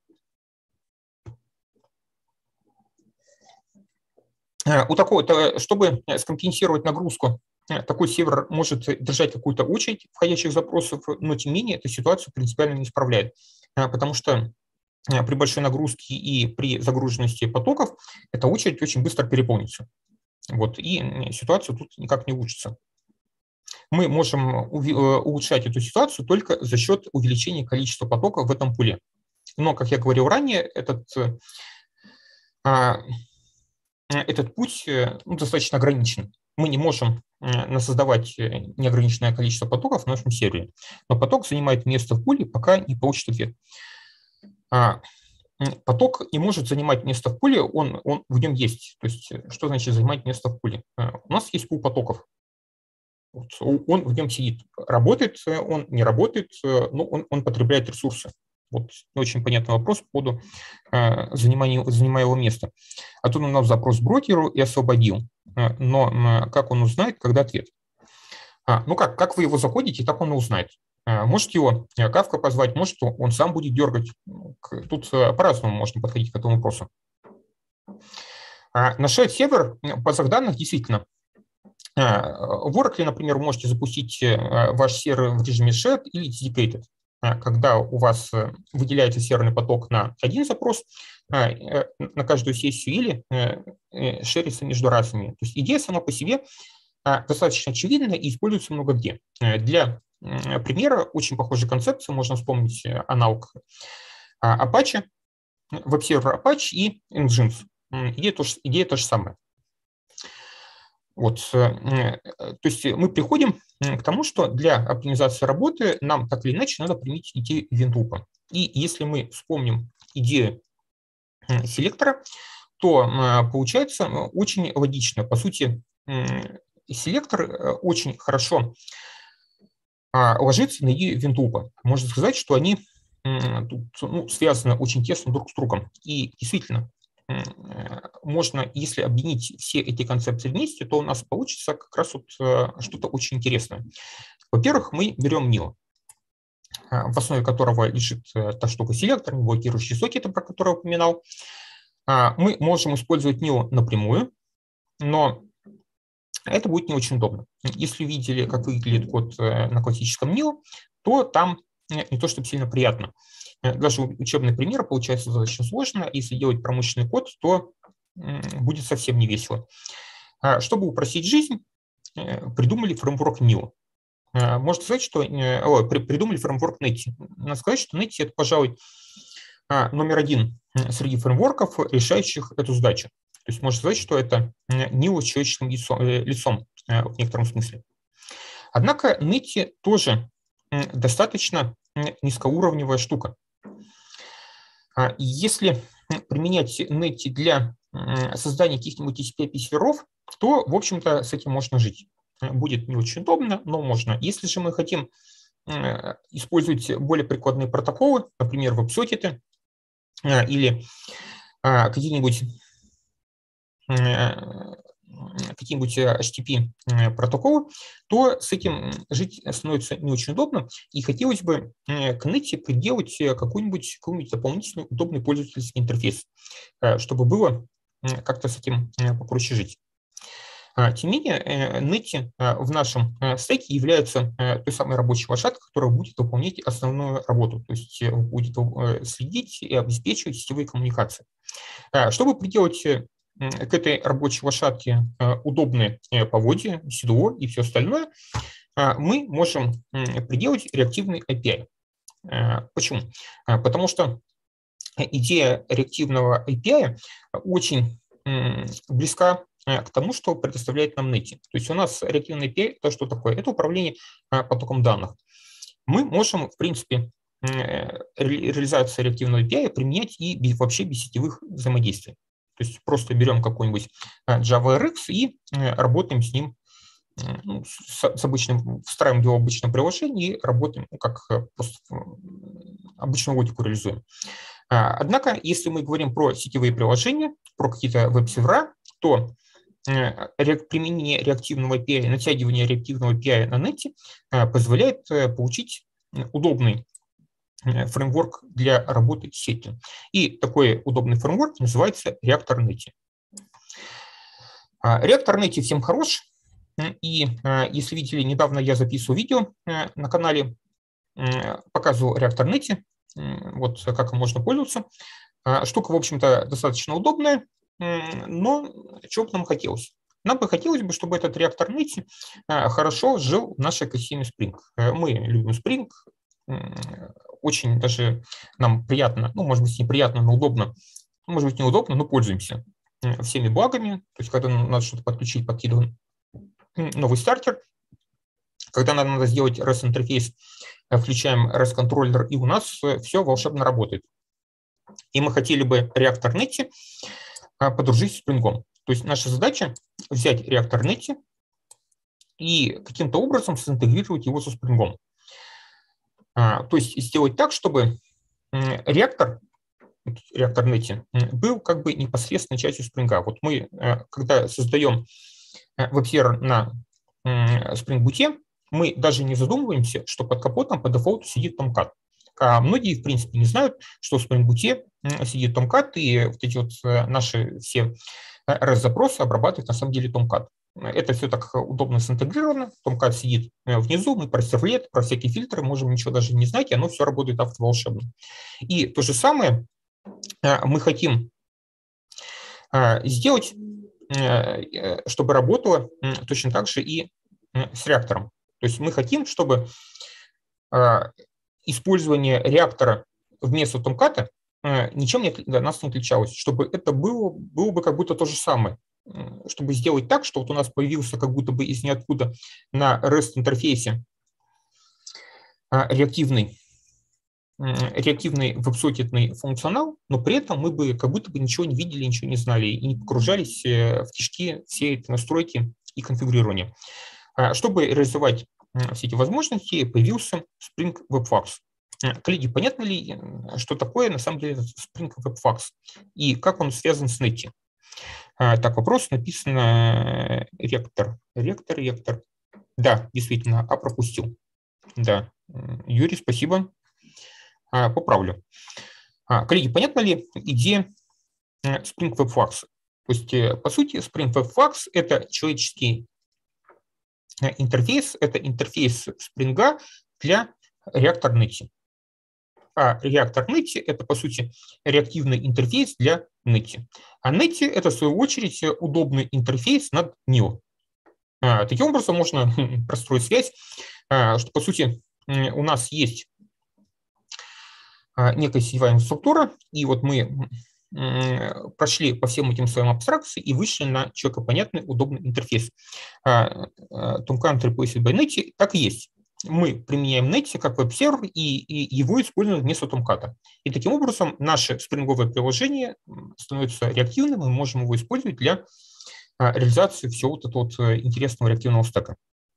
Чтобы скомпенсировать нагрузку, такой сервер может держать какую-то очередь входящих запросов, но тем не менее эту ситуацию принципиально не исправляет, потому что при большой нагрузке и при загруженности потоков эта очередь очень быстро переполнится. Вот, и ситуация тут никак не улучшится. Мы можем улучшать эту ситуацию только за счет увеличения количества потоков в этом пуле. Но, как я говорил ранее, этот путь достаточно ограничен. Мы не можем создавать неограниченное количество потоков в нашем сервере. Но поток занимает место в пуле, пока не получит ответ. Поток не может занимать место в пуле, он в нем есть. То есть, что значит занимать место в пуле? У нас есть пул потоков. Он в нем сидит. Работает он, не работает, но он потребляет ресурсы. Вот очень понятный вопрос по поводу занимая его место. А тут он нам запрос брокеру и освободил. Но как он узнает, когда ответ? Как вы его заходите, так он и узнает. Может его Кафка позвать, может он сам будет дергать. Тут по-разному можно подходить к этому вопросу. На shared-сервер базах данных действительно. В Oracle, например, вы можете запустить ваш сервер в режиме shared или dedicated. Когда у вас выделяется серверный поток на один запрос, на каждую сессию, или шерится между разными. То есть идея сама по себе достаточно очевидна и используется много где. Для примера очень похожей концепции можно вспомнить аналог Apache, веб-сервер Apache и Nginx. Идея та же самая. Вот, то есть мы приходим к тому, что для оптимизации работы нам так или иначе надо применить идею ивент-лупа. И если мы вспомним идею селектора, то получается очень логично. По сути, селектор очень хорошо ложится на идею ивент-лупа. Можно сказать, что они тут, связаны очень тесно друг с другом. И действительно, можно, если объединить все эти концепции вместе, то у нас получится как раз вот что-то очень интересное. Во-первых, мы берем NIL, в основе которого лежит та штука селектор, блокирующие сокеты, про которые я упоминал. мы можем использовать NIO напрямую, но это будет не очень удобно. Если видели, как выглядит код на классическом NIO, то там не то чтобы сильно приятно. Даже учебный пример получается достаточно сложно. Если делать промышленный код, то будет совсем не весело. Чтобы упростить жизнь, придумали фреймворк NIO. Можно сказать, что придумали фреймворк Netty. Надо сказать, что Netty – это, пожалуй, номер один среди фреймворков, решающих эту задачу. То есть можно сказать, что это NIO с человеческим лицом в некотором смысле. Однако Netty тоже достаточно низкоуровневая штука. Если применять Netty для создания каких-нибудь TCP/IP-серверов, то, в общем-то, с этим можно жить. Будет не очень удобно, но можно. Если же мы хотим использовать более прикладные протоколы, например, веб-сокеты или какие-нибудь HTTP протоколы, то с этим жить становится не очень удобно. И хотелось бы к Netty приделать какой-нибудь дополнительный удобный пользовательский интерфейс, чтобы было как-то с этим попроще жить. Тем не менее, Netty в нашем стеке является той самой рабочей лошадкой, которая будет выполнять основную работу, то есть будет следить и обеспечивать сетевые коммуникации. Чтобы приделать к этой рабочей лошадке удобные поводья, седло и все остальное, мы можем приделать реактивный API. Почему? Потому что идея реактивного API очень близка к тому, что предоставляет нам Netty. То есть у нас реактивный API – это что такое? Это управление потоком данных. Мы можем, в принципе, реализацию реактивного API применять и вообще без сетевых взаимодействий. То есть просто берем какой-нибудь JavaRX и работаем с ним, с обычным, встраиваем его в обычное приложение и работаем, как просто обычную логику реализуем. Однако, если мы говорим про сетевые приложения, про какие-то веб-сервера, то применение реактивного API, натягивание реактивного API на Netty позволяет получить удобный фреймворк для работы с сетью. И такой удобный фреймворк называется Reactor Netty. Reactor Netty всем хорош. И если видели, недавно я записывал видео на канале, показывал Reactor Netty, вот как им можно пользоваться. Штука, в общем-то, достаточно удобная, но чего бы нам хотелось? Нам бы хотелось, чтобы этот Reactor Netty хорошо жил в нашей экосистеме Spring. Мы любим Spring, очень даже нам приятно, ну, может быть, неприятно, но удобно, может быть, неудобно, но пользуемся всеми благами. То есть, когда надо что-то подключить, подкидываем новый стартер. Когда нам надо сделать REST-интерфейс, включаем REST-контроллер, и у нас все волшебно работает. И мы хотели бы Reactor Netty подружить с Spring. То есть наша задача взять Reactor Netty и каким-то образом синтегрировать его со Spring. То есть сделать так, чтобы реактор Netty был как бы непосредственной частью Spring. Вот мы, когда создаем веб-сервер на Spring Boot, мы даже не задумываемся, что под капотом по дефолту сидит Tomcat. Многие, в принципе, не знают, что в Spring Boot сидит Tomcat, и вот эти вот наши все REST-запросы обрабатывает на самом деле Tomcat. Это все так удобно синтегрировано. Tomcat сидит внизу, мы про сервлет, про всякие фильтры можем ничего даже не знать, и оно все работает автоволшебно. И то же самое мы хотим сделать, чтобы работало точно так же и с реактором. То есть мы хотим, чтобы использование реактора вместо Tomcat ничем для нас не отличалось, чтобы это было бы как будто то же самое. Чтобы сделать так, что вот у нас появился как будто бы из ниоткуда на REST-интерфейсе реактивный веб-сокетный функционал, но при этом мы бы как будто бы ничего не видели, ничего не знали и не погружались в кишки все эти настройки и конфигурирования. Чтобы реализовать все эти возможности, появился Spring WebFax. Коллеги, понятно ли, что такое на самом деле Spring WebFax и как он связан с Netty? Так, вопрос написано ректор. Да, действительно, пропустил. Да, Юрий, спасибо. Поправлю. Коллеги, понятна ли идея Spring Web Flux. То есть, по сути, Spring Web Flux – это человеческий интерфейс, это интерфейс Spring для Reactor-Native. А Reactor-Native – это, по сути, реактивный интерфейс для Native. А Native – это, в свою очередь, удобный интерфейс над NIO. Таким образом, можно простроить связь, что, по сути, у нас есть некая сетевая структура, и вот мы прошли по всем этим своим абстракциям и вышли на человекопонятный, удобный интерфейс. Tomcat Replaced by Native так и есть. Мы применяем Native как веб-сервер и его используем вместо Tomcat. И таким образом наше спринговое приложение становится реактивным, мы можем его использовать для реализации всего вот этого вот интересного реактивного стека.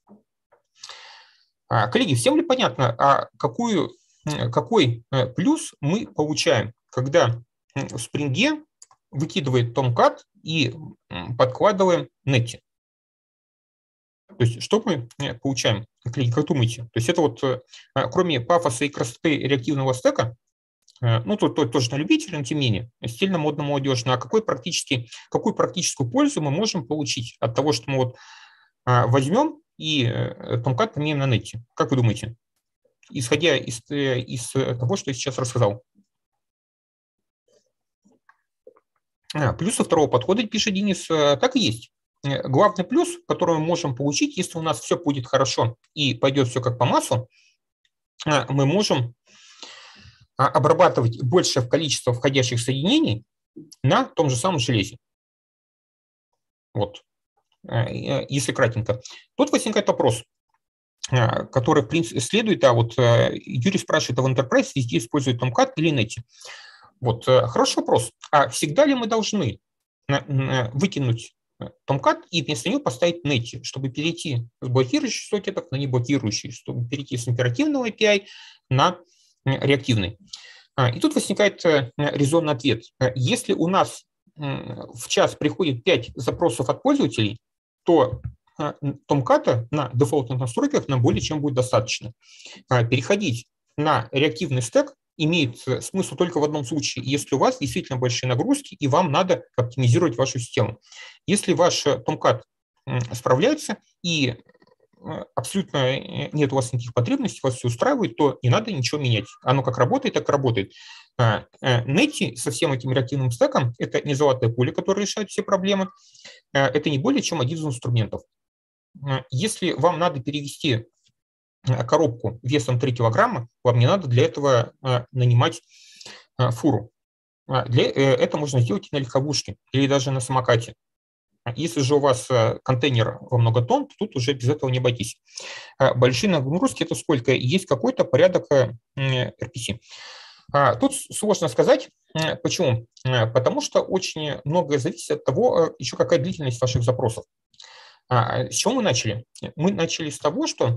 Коллеги, всем ли понятно, какой плюс мы получаем, когда в Spring выкидывает Tomcat и подкладываем Native? То есть что мы получаем, коллеги, как думаете? То есть это вот кроме пафоса и красоты реактивного стека, ну, тут тоже на любителя, но тем не менее, стильно, модно, молодежно, а какую практическую пользу мы можем получить от того, что мы вот возьмем и Tomcat поменяем на Native? Как вы думаете? Исходя из того, что я сейчас рассказал. Плюсы второго подхода, пишет Денис, так и есть. Главный плюс, который мы можем получить, если у нас все будет хорошо и пойдет все как по маслу, мы можем обрабатывать большее количество входящих соединений на том же самом железе. Вот, если кратенько. Тут возникает вопрос, который, в принципе, следует, вот Юрий спрашивает, а в Enterprise везде используют Tomcat или Native? Вот, хороший вопрос. А всегда ли мы должны выкинуть Tomcat и вместо него поставить Native, чтобы перейти с блокирующих сокетов на неблокирующие, чтобы перейти с императивного API на реактивный? И тут возникает резонный ответ. Если у нас в час приходит 5 запросов от пользователей, то Tomcat на дефолтных настройках нам более чем будет достаточно. Переходить на реактивный стек имеет смысл только в одном случае, если у вас действительно большие нагрузки и вам надо оптимизировать вашу систему. Если ваш Tomcat справляется и абсолютно нет у вас никаких потребностей, вас все устраивает, то не надо ничего менять. Оно как работает, так и работает. Native со всем этим реактивным стеком – это не золотое поле, которое решает все проблемы, это не более чем один из инструментов. Если вам надо перевести коробку весом 3 килограмма, вам не надо для этого нанимать фуру. Это можно сделать и на легковушке или даже на самокате. Если же у вас контейнер во много тонн, то тут уже без этого не обойтись. Большие нагрузки – это сколько? Есть какой-то порядок RPC. Тут сложно сказать. Почему? Потому что очень многое зависит от того, еще какая длительность ваших запросов. С чего мы начали? Мы начали с того, что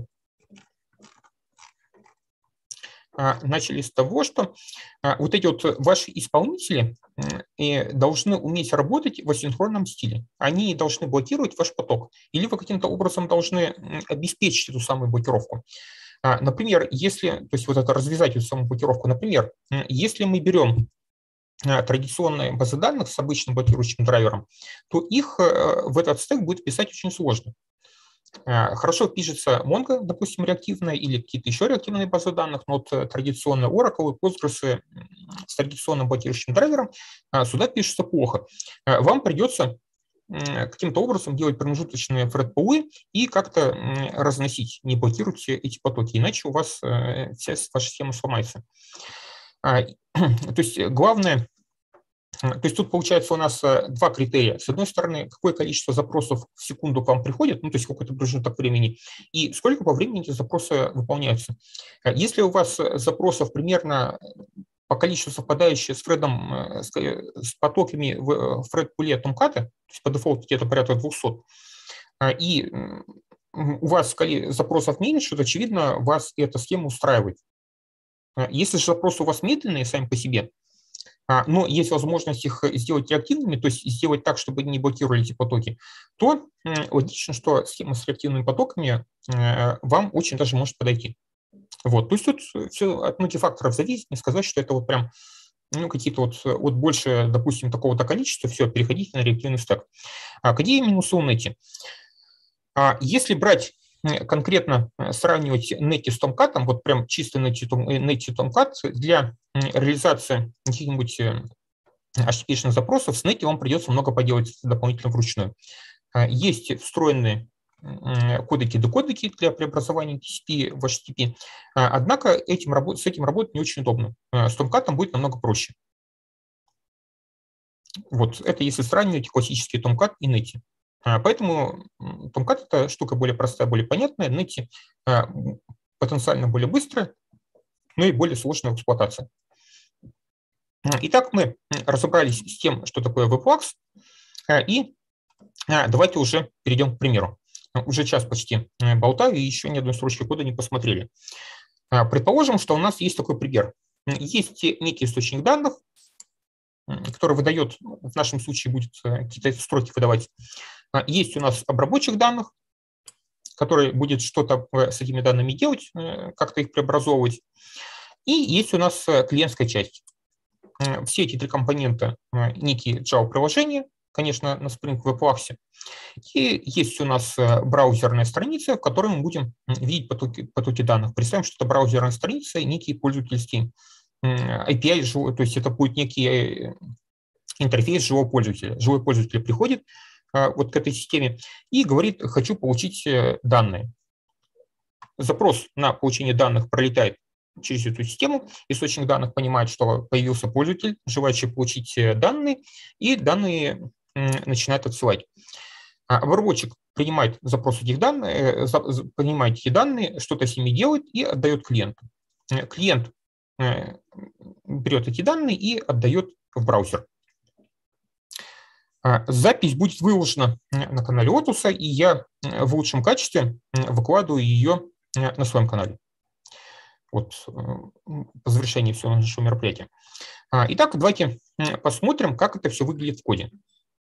вот эти вот ваши исполнители должны уметь работать в асинхронном стиле. Они должны блокировать ваш поток. Или вы каким-то образом должны обеспечить эту самую блокировку. Например, то есть вот это развязать эту самую блокировку, например, если мы берем традиционные базы данных с обычным блокирующим драйвером, то их в этот стек будет писать очень сложно. Хорошо пишется Mongo, допустим, реактивная, или какие-то еще реактивные базы данных, но вот традиционные Oracle и Postgres с традиционным блокирующим драйвером сюда пишется плохо. Вам придется каким-то образом делать промежуточные thread-пулы и как-то разносить, не блокируйте эти потоки, иначе у вас вся ваша система сломается. То есть главное, то есть тут получается у нас два критерия. С одной стороны, какое количество запросов в секунду к вам приходит, ну то есть какой-то промежуток времени, и сколько по времени эти запросы выполняются. Если у вас запросов примерно по количеству совпадающие с фредом, с потоками в фред-пуле Tomcat, то есть по дефолту где-то порядка 200, и у вас запросов меньше, то, очевидно, вас эта схема устраивает. Если же запросы у вас медленные сами по себе, но есть возможность их сделать реактивными, то есть сделать так, чтобы они не блокировали эти потоки, то логично, что схема с реактивными потоками вам очень даже может подойти. Вот. То есть тут все от многих факторов зависит, не сказать, что это вот прям какие-то вот больше, допустим, такого-то количества, все, переходите на реактивный стек. Какие минусы у NET? Если брать конкретно, сравнивать NET с Tomcat, вот прям чисто NET и Tomcat, для реализации каких-нибудь HTTP-шных запросов с NET вам придется много поделать дополнительно вручную. Есть встроенные кодеки-декодеки для преобразования TCP в HTTP, однако с этим работать не очень удобно. С Tomcat будет намного проще. Вот это если сравнивать классический Tomcat и NET. Поэтому Tomcat – это штука более простая, более понятная, NET потенциально более быстрая, но и более сложная в эксплуатации. Итак, мы разобрались с тем, что такое WebFlux, и давайте уже перейдем к примеру. Уже час почти болтаю, и еще ни одной строчки кода не посмотрели. Предположим, что у нас есть такой пример. Есть некий источник данных, который выдает, в нашем случае будет какие-то строки выдавать. Есть у нас обработчик данных, который будет что-то с этими данными делать, как-то их преобразовывать. И есть у нас клиентская часть. Все эти три компонента – некие Java-приложения, конечно, на Spring WebFlux. И есть у нас браузерная страница, в которой мы будем видеть потоки данных. Представим, что это браузерная страница, некий пользовательский API, то есть это будет некий интерфейс живого пользователя. Живой пользователь приходит вот к этой системе и говорит: хочу получить данные. Запрос на получение данных пролетает через эту систему, источник данных понимает, что появился пользователь, желающий получить данные, и данные начинает отсылать. Обработчик принимает запрос этих данных, принимает эти данные, что-то с ними делает и отдает клиенту. Клиент берет эти данные и отдает в браузер. Запись будет выложена на канале Otus, и я в лучшем качестве выкладываю ее на своем канале. Вот по завершении всего нашего мероприятия. Итак, давайте посмотрим, как это все выглядит в коде.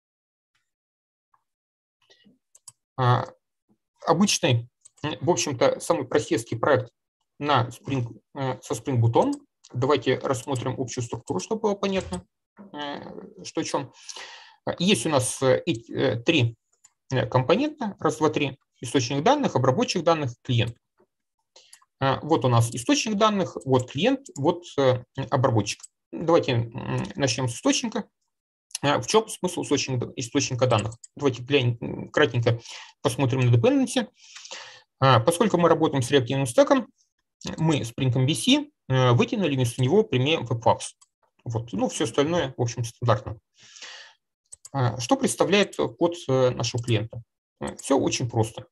Обычный, в общем-то, самый простецкий проект со Spring Boot. Давайте рассмотрим общую структуру, чтобы было понятно, что о чем. Есть у нас три компонента, раз, два, три: источник данных, обработчик данных, клиент. Вот у нас источник данных, вот клиент, вот обработчик. Давайте начнем с источника. В чем смысл источника данных? Давайте кратенько посмотрим на dependency. Поскольку мы работаем с реактивным стеком, мы Spring MVC вытянули, вместо него применяем WebFlux. Вот. Ну, все остальное, в общем, стандартно. Что представляет код нашего клиента? Все очень просто.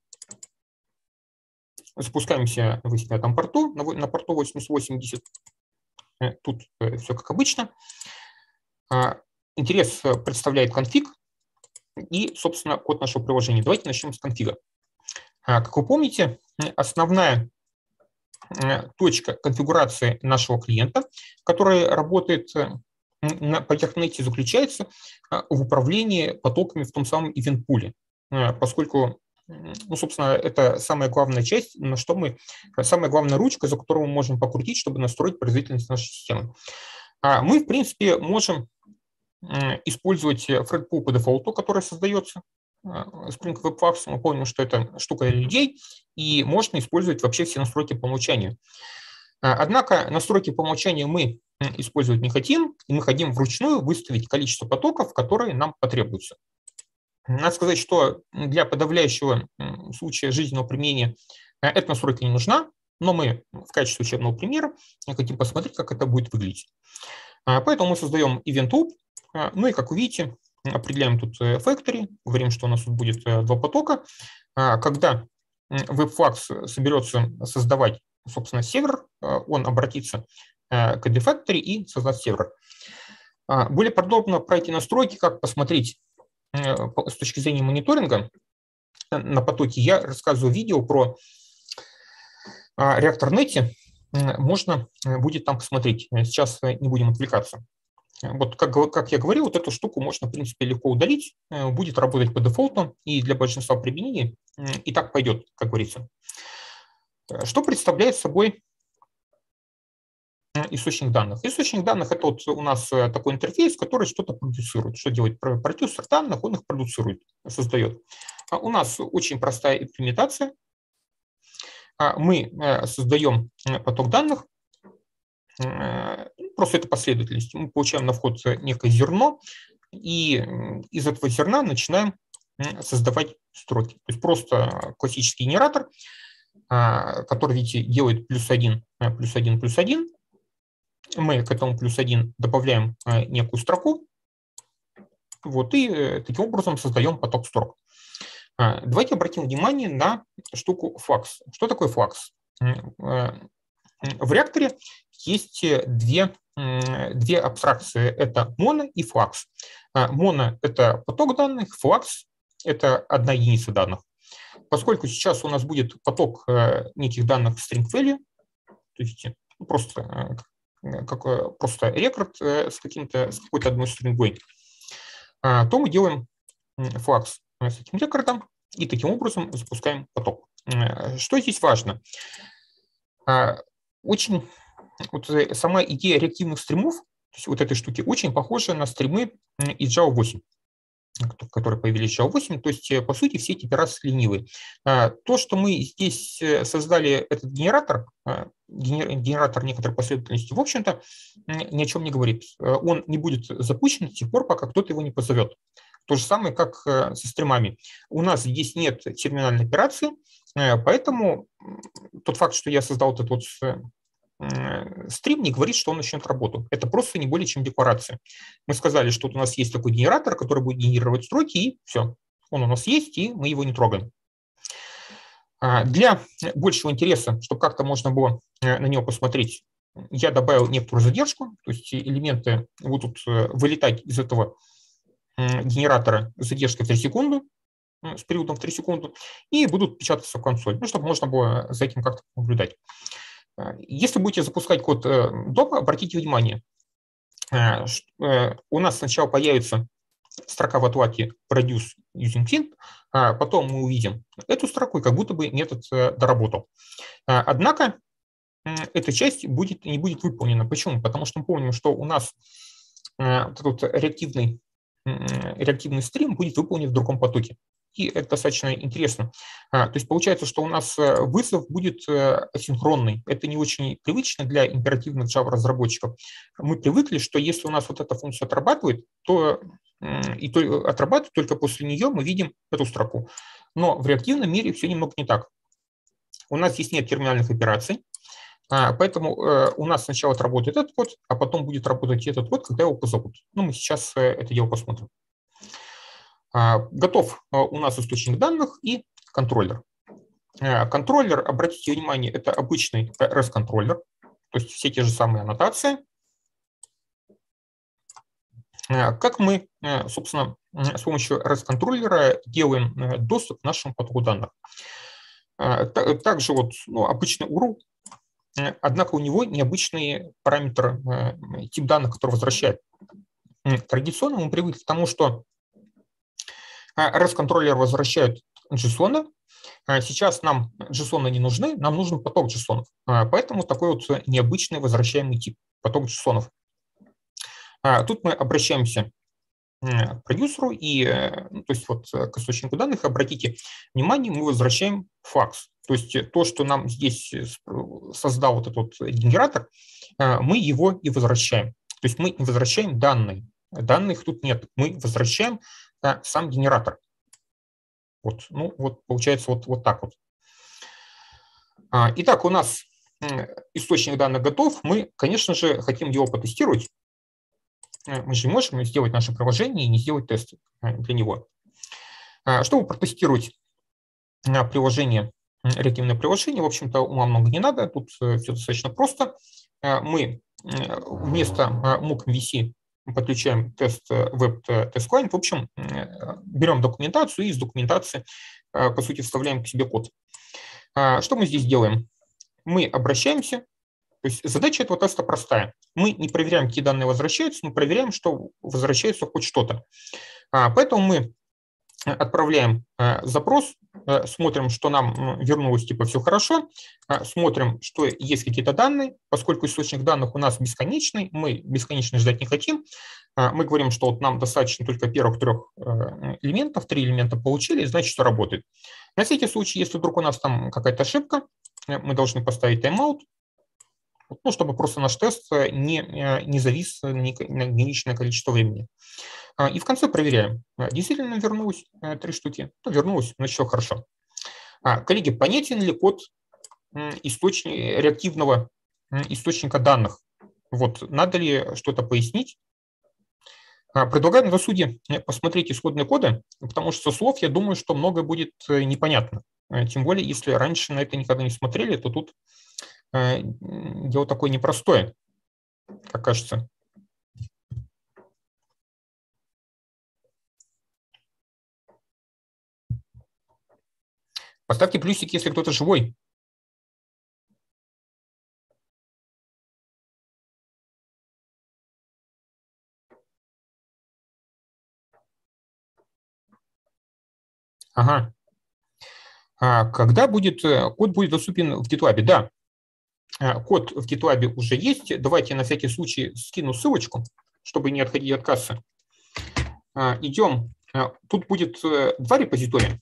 Запускаемся в 85-м порту, на порту 8080. Тут все как обычно. Интерес представляет конфиг и, собственно, код нашего приложения. Давайте начнем с конфига. Как вы помните, основная точка конфигурации нашего клиента, которая работает на поверхности, заключается в управлении потоками в том самом event-пуле, поскольку, ну, собственно, это самая главная часть, самая главная ручка, за которую мы можем покрутить, чтобы настроить производительность нашей системы. Мы, в принципе, можем использовать thread-pool по дефолту, который создается Spring WebFlux. Мы помним, что это штука для людей, и можно использовать вообще все настройки по умолчанию. Однако настройки по умолчанию мы использовать не хотим, и мы хотим вручную выставить количество потоков, которые нам потребуются. Надо сказать, что для подавляющего случая жизненного применения эта настройка не нужна, но мы в качестве учебного примера хотим посмотреть, как это будет выглядеть. Поэтому мы создаем event loop, ну и, как вы видите, определяем тут factory, говорим, что у нас тут будет два потока. Когда WebFlux соберется создавать, собственно, сервер, он обратится к factory и создаст сервер. Более подробно про эти настройки, как посмотреть с точки зрения мониторинга на потоке, я рассказываю видео про реактор NET. Можно будет там посмотреть. Сейчас не будем отвлекаться. Вот как я говорил, вот эту штуку можно, в принципе, легко удалить. Будет работать по дефолту, и для большинства применений и так пойдет, как говорится. Что представляет собой источник данных. Источник данных – это вот у нас такой интерфейс, который что-то продуцирует. Что делает продюсер данных? Он их продуцирует, создает. У нас очень простая имплементация. Мы создаем поток данных, просто это последовательность. Мы получаем на вход некое зерно, и из этого зерна начинаем создавать строки. То есть просто классический генератор, который, видите, делает +1, +1, +1. Мы к этому +1 добавляем некую строку, вот, и таким образом создаем поток строк. Давайте обратим внимание на штуку флакс. Что такое флакс? В реакторе есть две абстракции. Это моно и флакс. Моно – это поток данных, флакс – это одна единица данных. Поскольку сейчас у нас будет поток неких данных string value, то есть просто рекорд с какой-то одной стрингой, то мы делаем флакс с этим рекордом и таким образом запускаем поток. Что здесь важно? Очень сама идея реактивных стримов, то есть вот этой штуки, очень похожа на стримы из Java 8, которые появились в Java 8, то есть, по сути, все эти операции ленивые. То, что мы здесь создали этот генератор некоторой последовательности, в общем-то, ни о чем не говорит. Он не будет запущен до тех пор, пока кто-то его не позовет. То же самое, как со стримами. У нас здесь нет терминальной операции, поэтому тот факт, что я создал этот вот стрим, не говорит, что он начнет работу. Это просто не более чем декларация. Мы сказали, что вот у нас есть такой генератор, который будет генерировать строки, и все. Он у нас есть, и мы его не трогаем. Для большего интереса, чтобы как-то можно было на него посмотреть, я добавил некоторую задержку, то есть элементы будут вылетать из этого генератора с задержкой в 3 секунды, с периодом в 3 секунды, и будут печататься в консоль, чтобы можно было за этим как-то наблюдать. Если будете запускать код дома, обратите внимание, у нас сначала появится строка в отладке produce using fin, потом мы увидим эту строку, и как будто бы метод доработал. Однако эта часть не будет выполнена. Почему? Потому что мы помним, что у нас этот реактивный стрим будет выполнен в другом потоке. И это достаточно интересно. То есть получается, что у нас вызов будет асинхронный. Это не очень привычно для императивных Java-разработчиков. Мы привыкли, что если у нас вот эта функция отрабатывает, то отрабатывает только после нее мы видим эту строку. Но в реактивном мире все немного не так. У нас здесь нет терминальных операций, поэтому у нас сначала отработает этот код, а потом будет работать этот код, когда его позовут. Мы сейчас это дело посмотрим. Готов у нас источник данных и контроллер. Контроллер, обратите внимание, это обычный REST-контроллер, то есть все те же самые аннотации. Как мы, собственно, с помощью REST-контроллера делаем доступ к нашему потоку данных. Также вот обычный URL, однако у него необычный параметр, тип данных, который возвращает. Традиционно мы привыкли к тому, что REST-контроллер возвращает JSON. Сейчас нам JSON не нужны, нам нужен поток JSON. Поэтому такой вот необычный возвращаемый тип, поток JSON. Тут мы обращаемся к продюсеру, и то есть вот к источнику данных, обратите внимание, мы возвращаем факс. То есть то, что нам здесь создал вот этот вот генератор, мы его и возвращаем. То есть мы не возвращаем данные. Данных тут нет. Мы возвращаем сам генератор. Вот, получается вот так вот. Итак, у нас источник данных готов. Мы, конечно же, хотим его потестировать. Мы же не можем сделать наше приложение и не сделать тесты для него. Чтобы протестировать приложение, реактивное приложение, в общем-то, ума много не надо. Тут все достаточно просто. Мы вместо mock MVC подключаем тест Web Test Client. В общем, берем документацию и из документации, по сути, вставляем к себе код. Что мы здесь делаем? Мы обращаемся. То есть задача этого теста простая. Мы не проверяем, какие данные возвращаются, мы проверяем, что возвращается хоть что-то. Поэтому мы отправляем запрос, смотрим, что нам вернулось, типа все хорошо, смотрим, что есть какие-то данные, поскольку источник данных у нас бесконечный, мы бесконечно ждать не хотим, мы говорим, что вот нам достаточно только первых 3 элементов, 3 элемента получили, значит, что работает. На всякий случай, если вдруг у нас там какая-то ошибка, мы должны поставить тайм-аут, ну, чтобы просто наш тест не завис на неограниченное количество времени. И в конце проверяем, действительно вернулось 3 штуки, ну, вернулось, значит, все хорошо. Коллеги, понятен ли код реактивного источника данных? Вот, надо ли что-то пояснить? Предлагаю на досуге посмотреть исходные коды, потому что со слов, я думаю, что многое будет непонятно. Тем более, если раньше на это никогда не смотрели, то тут дело такое непростое, как кажется. Поставьте плюсик, если кто-то живой. Ага. Когда код будет доступен в GitLab? Да, код в GitLab уже есть. Давайте на всякий случай скину ссылочку, чтобы не отходить от кассы. Идем. Тут будет 2 репозитория.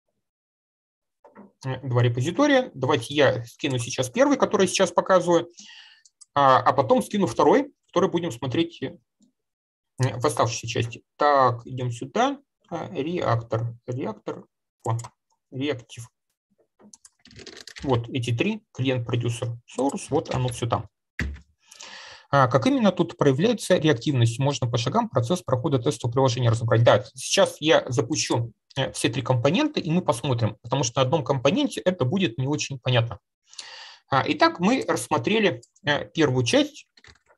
Давайте я скину сейчас первый, который я сейчас показываю, а потом скину второй, который будем смотреть в оставшейся части. Так, идем сюда. Реактив. Вот эти 3, клиент, продюсер, source, вот оно все там. Как именно тут проявляется реактивность? Можно по шагам процесс прохода тестового приложения разобрать. Да, сейчас я запущу все 3 компонента, и мы посмотрим, потому что на одном компоненте это будет не очень понятно. Итак, мы рассмотрели первую часть.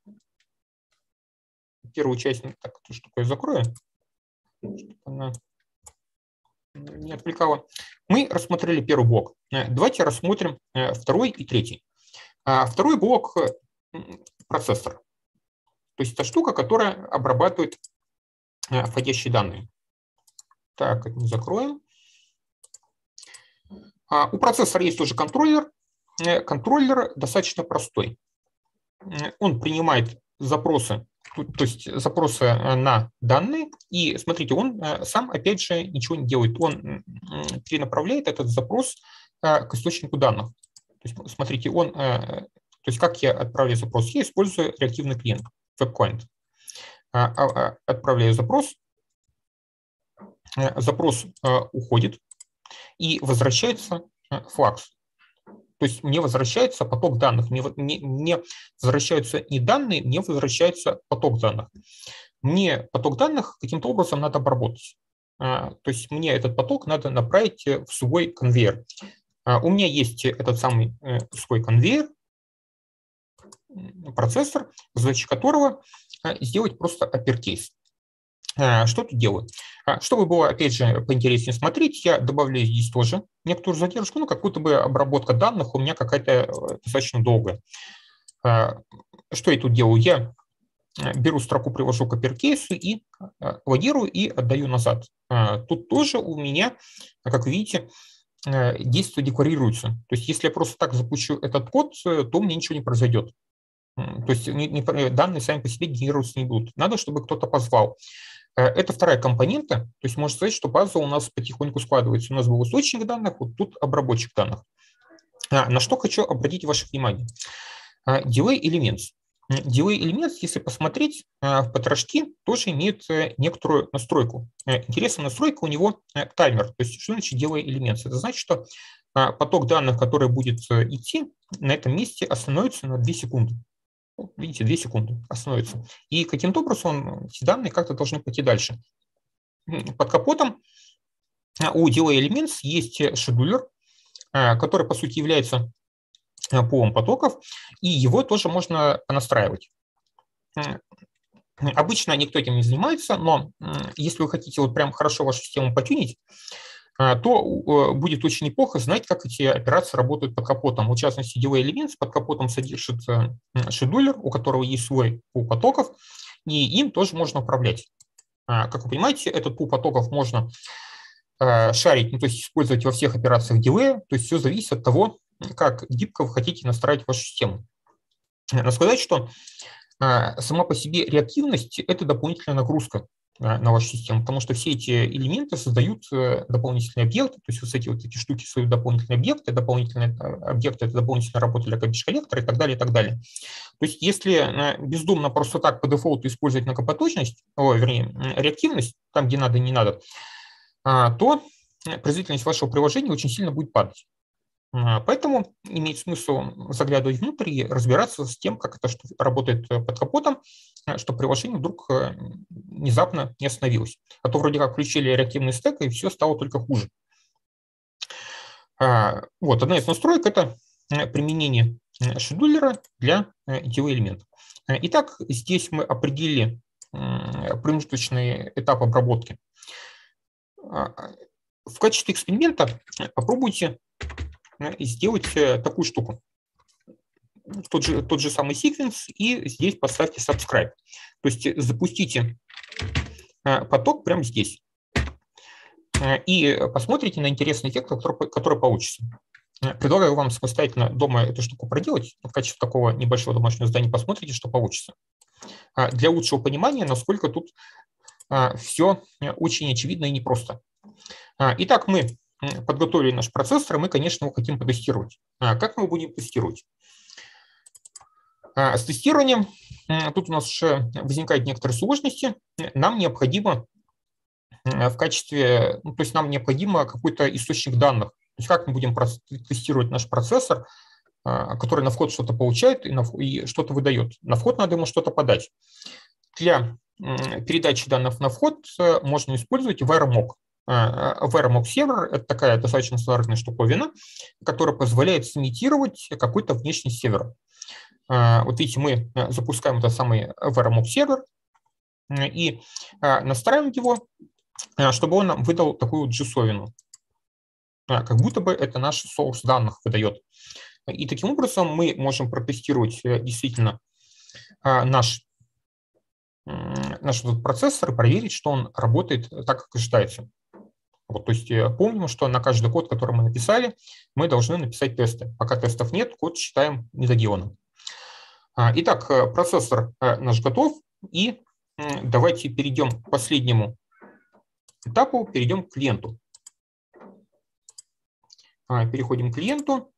Так, эту штуку я закрою, чтобы она не отвлекала. Мы рассмотрели первый блок. Давайте рассмотрим второй и третий. Второй блок – процессор. То есть это штука, которая обрабатывает входящие данные. Так, это мы закроем. У процессора есть тоже контроллер. Контроллер достаточно простой. Он принимает запросы, то есть запросы на данные. И смотрите, он сам, опять же, ничего не делает. Он перенаправляет этот запрос к источнику данных. То есть, смотрите, то есть как я отправляю запрос? Я использую реактивный клиент, веб-клиент. Отправляю запрос уходит, и возвращается флакс. То есть мне возвращается поток данных, мне возвращаются не данные, мне возвращается поток данных. Мне поток данных каким-то образом надо обработать. То есть мне этот поток надо направить в свой конвейер. У меня есть этот самый свой конвейер, процессор, задача которого сделать просто апперкейс. Что тут делаю? Чтобы было, опять же, поинтереснее смотреть, я добавляю здесь тоже некоторую задержку, ну, как будто бы обработка данных у меня какая-то достаточно долгая. Что я тут делаю? Я беру строку, привожу к апперкейсу и логирую и отдаю назад. Тут тоже у меня, как вы видите, действия декларируются. То есть если я просто так запущу этот код, то у меня ничего не произойдет. То есть данные сами по себе генерироваться не будут. Надо, чтобы кто-то позвал. Это вторая компонента, то есть можно сказать, что база у нас потихоньку складывается. У нас был источник данных, вот тут обработчик данных. На что хочу обратить ваше внимание. Delay Elements. Delay Elements, если посмотреть, в потрошке тоже имеет некоторую настройку. Интересная настройка у него таймер. То есть что значит Delay Elements? Это значит, что поток данных, который будет идти, на этом месте остановится на 2 секунды. Видите, 2 секунды остановится. И каким-то образом эти данные как-то должны пойти дальше. Под капотом у Delay Elements есть шедулер, который, по сути, является пулом потоков, и его тоже можно настраивать. Обычно никто этим не занимается, но если вы хотите вот прям хорошо вашу систему потюнить, то будет очень неплохо знать, как эти операции работают под капотом. В частности, Delay Elements под капотом содержит шедулер, у которого есть свой пул потоков, и им тоже можно управлять. Как вы понимаете, этот пул потоков можно шарить, ну, то есть использовать во всех операциях дилея, то есть все зависит от того, как гибко вы хотите настраивать вашу систему. Надо сказать, что сама по себе реактивность – это дополнительная нагрузка на вашу систему, потому что все эти элементы создают дополнительные объекты, то есть вот эти штуки создают дополнительные объекты – это дополнительная работа для garbage-коллектора и так далее, и так далее. То есть если бездумно просто так по дефолту использовать многопоточность, реактивность, там, где надо, не надо, то производительность вашего приложения очень сильно будет падать. Поэтому имеет смысл заглядывать внутрь и разбираться с тем, как это работает под капотом, чтобы приложение вдруг внезапно не остановилось. А то вроде как включили реактивный стэк, и все стало только хуже. Вот, одна из настроек – это применение шедулера для ETL-элементов. Итак, здесь мы определили промежуточный этап обработки. В качестве эксперимента попробуйте сделать такую штуку. Тот же самый секвенс, и здесь поставьте subscribe. То есть запустите поток прямо здесь. И посмотрите на интересный эффект, который получится. Предлагаю вам самостоятельно дома эту штуку проделать. В качестве такого небольшого домашнего задания посмотрите, что получится. Для лучшего понимания, насколько тут все очень очевидно и непросто. Итак, мы подготовили наш процессор, и мы, конечно, его хотим потестировать. Как мы его будем тестировать? С тестированием тут у нас уже возникают некоторые сложности. Нам необходимо в качестве, то есть нам необходимо какой-то источник данных. То есть как мы будем тестировать наш процессор, который на вход что-то получает и что-то выдает. На вход надо ему что-то подать. Для передачи данных на вход можно использовать VRMOC. VRMOC сервер – это такая достаточно стандартная штуковина, которая позволяет сымитировать какой-то внешний сервер. Вот видите, мы запускаем этот самый VRMOC сервер и настраиваем его, чтобы он нам выдал такую вот JSON-ину, как будто бы это наш source данных выдает. И таким образом мы можем протестировать действительно наш процессор и проверить, что он работает так, как ожидается. Вот, то есть помним, что на каждый код, который мы написали, мы должны написать тесты. Пока тестов нет, код считаем недоделанным. Итак, процессор наш готов, и давайте перейдем к последнему этапу, перейдем к клиенту. Переходим к клиенту.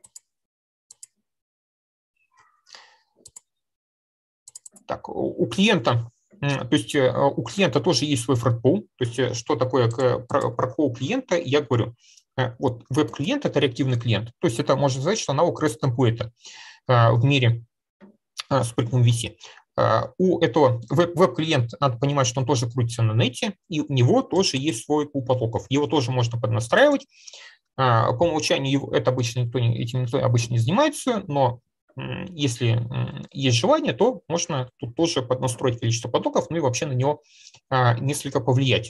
Так, у клиента тоже есть свой фредпул. То есть что такое про клиента, я говорю. Вот веб-клиент – это реактивный клиент. То есть это можно сказать, что аналог REST-темплейта в мире Spring MVC. У этого веб-клиента надо понимать, что он тоже крутится на нете, и у него тоже есть свой пул потоков. Его тоже можно поднастраивать. По умолчанию этим никто обычно не занимается, но если есть желание, то можно тут тоже поднастроить количество потоков, ну и вообще на него несколько повлиять.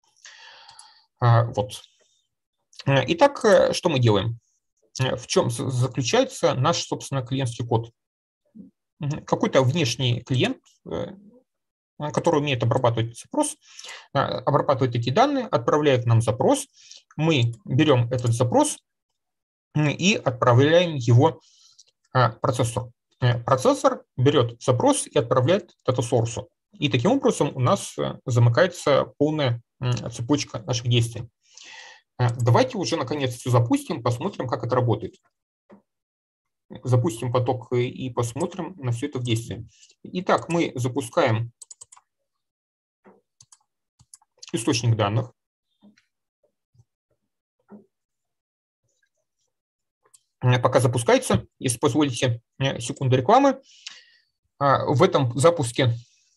Вот. Итак, что мы делаем? В чем заключается наш, собственно, клиентский код? Какой-то внешний клиент, который умеет обрабатывать запрос, обрабатывает эти данные, отправляет нам запрос. Мы берем этот запрос и отправляем его процессору. Процессор берет запрос и отправляет дата-сорсу. И таким образом у нас замыкается полная цепочка наших действий. Давайте уже наконец все запустим, посмотрим, как это работает. Запустим поток и посмотрим на все это в действии. Итак, мы запускаем источник данных. Пока запускается, если позволите секунду рекламы, в этом запуске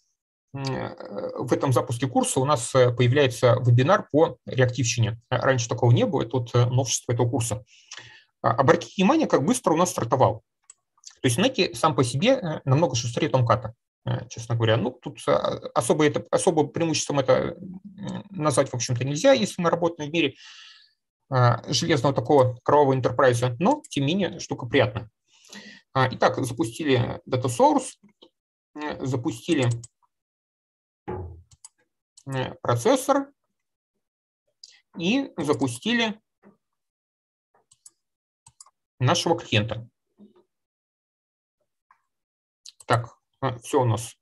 курса у нас появляется вебинар по реактивщине. Раньше такого не было, это вот новшество этого курса. Обратите внимание, как быстро у нас стартовал. То есть Netty сам по себе намного шустрее Tomcat, честно говоря. Ну, тут особо преимуществом это назвать, в общем-то, нельзя, если мы работаем в мире железного такого кровавого enterprise, но, тем не менее, штука приятная. Итак, запустили Data Source, запустили процессор, и запустили нашего клиента. Так, все у нас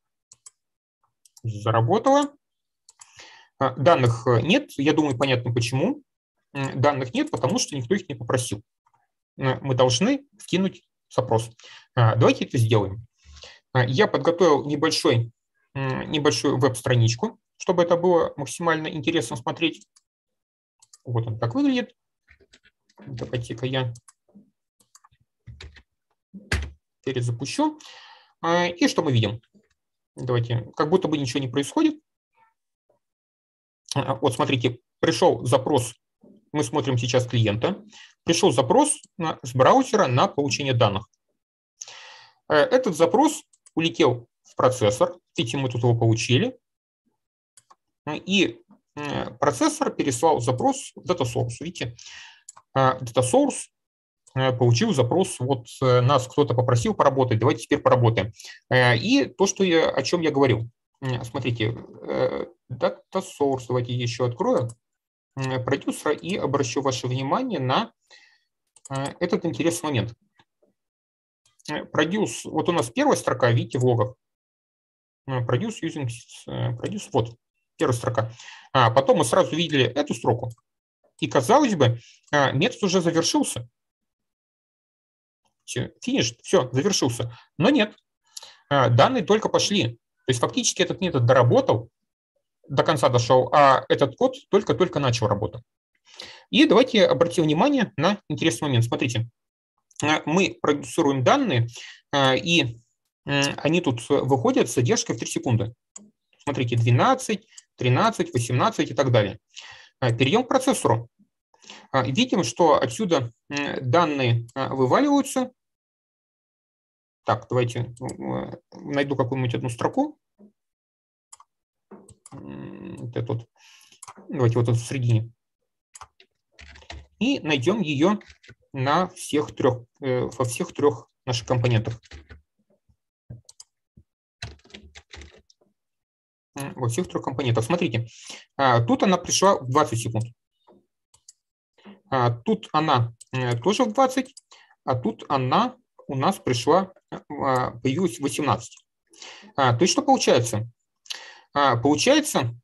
заработало. Данных нет, я думаю, понятно почему. Данных нет, потому что никто их не попросил. Мы должны вкинуть запрос. Давайте это сделаем. Я подготовил небольшую веб-страничку, чтобы это было максимально интересно смотреть. Вот он так выглядит. Давайте-ка я перезапущу. И что мы видим? Давайте, как будто бы ничего не происходит. Вот смотрите, пришел запрос, мы смотрим сейчас клиента, пришел запрос с браузера на получение данных. Этот запрос улетел в процессор, видите, мы тут его получили, и процессор переслал запрос в Data Source. Видите, Data Source получил запрос, вот нас кто-то попросил поработать, давайте теперь поработаем. И то, о чем я говорил. Смотрите, Data Source, давайте еще открою, продюсера, и обращу ваше внимание на этот интересный момент. Produce, вот у нас первая строка, видите, в логах. Produce using produce, вот, первая строка. Потом мы сразу видели эту строку. И, казалось бы, метод уже завершился. Финиш, все, завершился. Но нет, данные только пошли. То есть фактически этот метод доработал, до конца дошел, а этот код только-только начал работу. И давайте обратим внимание на интересный момент. Смотрите, мы продюсируем данные, и они тут выходят с задержкой в 3 секунды. Смотрите, 12, 13, 18 и так далее. Перейдем к процессору. Видим, что отсюда данные вываливаются. Так, давайте найду какую-нибудь одну строку. Вот эту вот. Давайте вот эту в середине. И найдем ее во всех трех наших компонентах. Во всех 3 компонентах. Смотрите, тут она пришла в 20 секунд. Тут она тоже в 20, а тут она у нас появилась в 18. То есть что получается? Получается,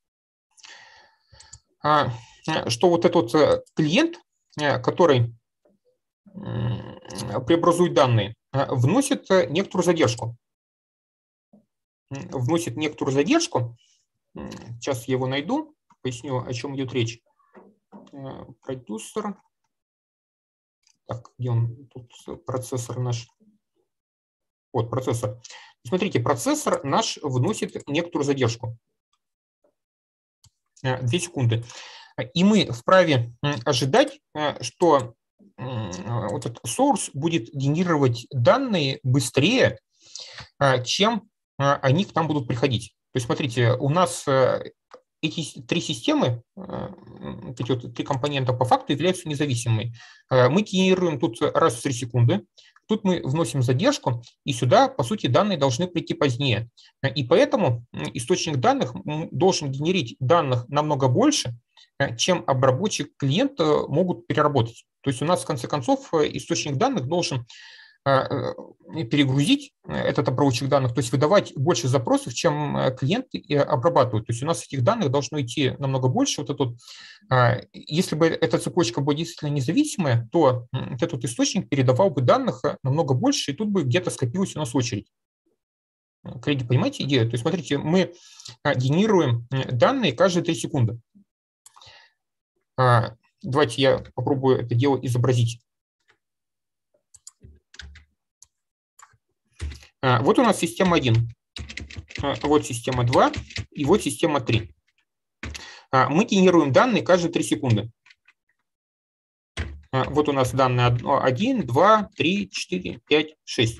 что вот этот клиент, который преобразует данные, вносит некоторую задержку. Сейчас я его найду, поясню, о чем идет речь. Продюсер. Так, где он? Тут процессор наш. Вот, процессор. Смотрите, процессор наш вносит некоторую задержку. 2 секунды. И мы вправе ожидать, что вот этот source будет генерировать данные быстрее, чем они к нам будут приходить. То есть, смотрите, у нас эти 3 системы, эти вот 3 компонента по факту являются независимыми. Мы генерируем тут раз в 3 секунды, тут мы вносим задержку, и сюда, по сути, данные должны прийти позднее. И поэтому источник данных должен генерить данных намного больше, чем обработчик клиента могут переработать. То есть у нас, в конце концов, источник данных должен перегрузить этот обработчик данных, то есть выдавать больше запросов, чем клиент обрабатывает. То есть у нас этих данных должно идти намного больше. Вот этот, если бы эта цепочка была действительно независимая, то этот источник передавал бы данных намного больше, и тут бы где-то скопилась у нас очередь. Коллеги, понимаете идею? То есть смотрите, мы генерируем данные каждые 3 секунды. Давайте я попробую это дело изобразить. Вот у нас система 1, вот система 2 и вот система 3. Мы генерируем данные каждые 3 секунды. Вот у нас данные 1, 2, 3, 4, 5, 6.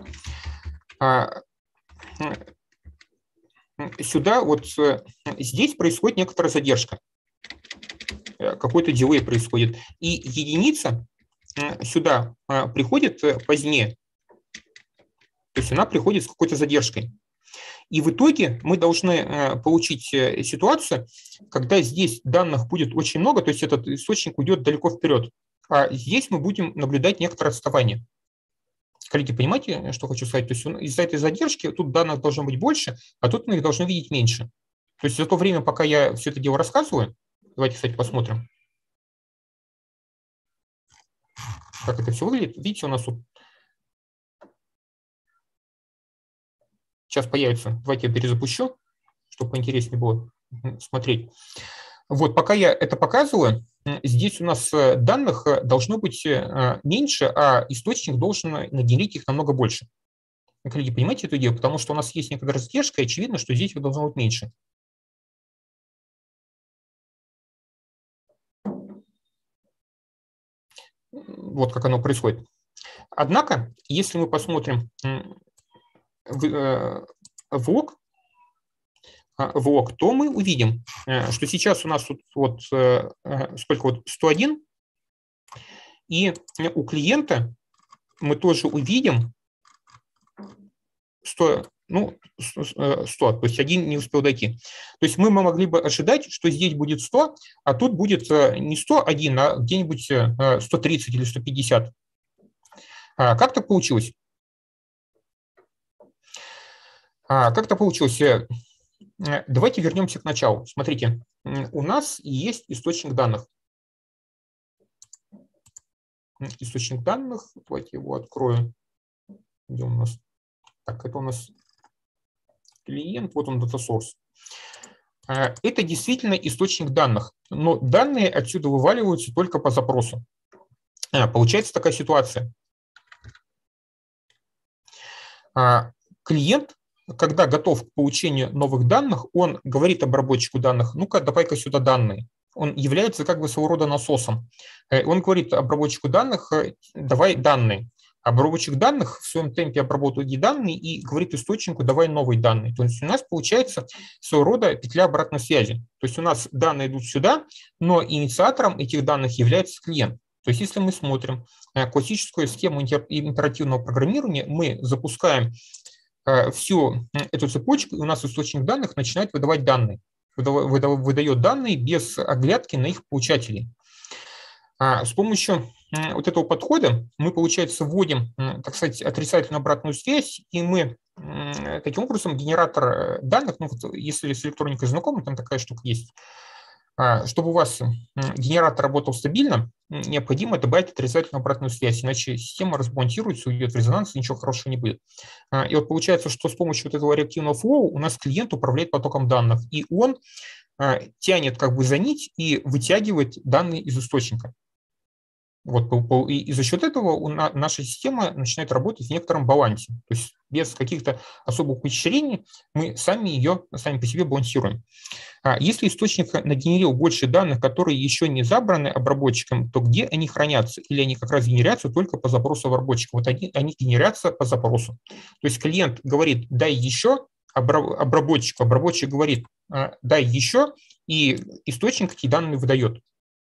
Сюда, вот здесь происходит некоторая задержка. Какой-то дилей происходит. И единица сюда приходит позднее. То есть она приходит с какой-то задержкой. И в итоге мы должны получить ситуацию, когда здесь данных будет очень много, то есть этот источник уйдет далеко вперед, а здесь мы будем наблюдать некоторое отставание. Коллеги, понимаете, что хочу сказать? То есть из-за этой задержки тут данных должно быть больше, а тут мы их должны видеть меньше. То есть за то время, пока я все это дело рассказываю, давайте, кстати, посмотрим, как это все выглядит. Видите, у нас тут сейчас появится. Давайте я перезапущу, чтобы поинтереснее было смотреть. Вот, пока я это показываю, здесь у нас данных должно быть меньше, а источник должен нагенерить их намного больше. Коллеги, понимаете эту идею? Потому что у нас есть некоторая задержка, и очевидно, что здесь их должно быть меньше. Вот как оно происходит. Однако, если мы посмотрим в лог, то мы увидим, что сейчас у нас тут вот сколько вот 101, и у клиента мы тоже увидим 100, ну, 100, то есть один не успел дойти. То есть мы могли бы ожидать, что здесь будет 100, а тут будет не 101, а где-нибудь 130 или 150. Как так получилось? Как так получилось? Давайте вернемся к началу. Смотрите, у нас есть источник данных. Источник данных, давайте его открою. Где у нас? Так, это у нас клиент, вот он, data source. Это действительно источник данных, но данные отсюда вываливаются только по запросу. Получается такая ситуация. Клиент, когда готов к получению новых данных, он говорит обработчику данных: ну-ка, давай-ка сюда данные. Он является как бы своего рода насосом. Он говорит обработчику данных: давай данные. Обработчик данных в своем темпе обработает эти данные и говорит источнику: давай новые данные. То есть у нас получается своего рода петля обратной связи. То есть у нас данные идут сюда, но инициатором этих данных является клиент. То есть если мы смотрим классическую схему императивного программирования, мы запускаем всю эту цепочку, и у нас источник данных начинает выдавать данные. Выдает данные без оглядки на их получателей. С помощью вот этого подхода мы, получается, вводим, так сказать, отрицательную обратную связь, и мы таким образом генератор данных, ну, вот если с электроникой знакомы, там такая штука есть, чтобы у вас генератор работал стабильно, необходимо добавить отрицательную обратную связь, иначе система разбалансируется, уйдет в резонанс, и ничего хорошего не будет. И вот получается, что с помощью вот этого реактивного флоу у нас клиент управляет потоком данных, и он тянет как бы за нить и вытягивает данные из источника. Вот, и за счет этого наша система начинает работать в некотором балансе. То есть без каких-то особых ухищрений мы сами ее сами по себе балансируем. Если источник нагенерил больше данных, которые еще не забраны обработчиком, то где они хранятся? Или они как раз генерятся только по запросу обработчика? Вот они генерятся по запросу. То есть клиент говорит: дай еще, обработчик говорит: дай еще, и источник эти данные выдает.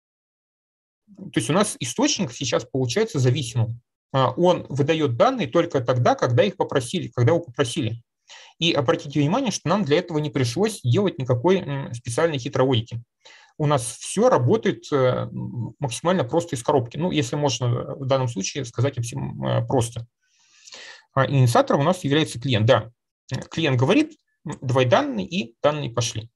То есть у нас источник сейчас получается зависимым. Он выдает данные только тогда, когда их попросили, когда его попросили. И обратите внимание, что нам для этого не пришлось делать никакой специальной хитрой логики. У нас все работает максимально просто из коробки. Ну, если можно в данном случае сказать всем просто. Инициатором у нас является клиент. Да, клиент говорит: давай данные, и данные пошли.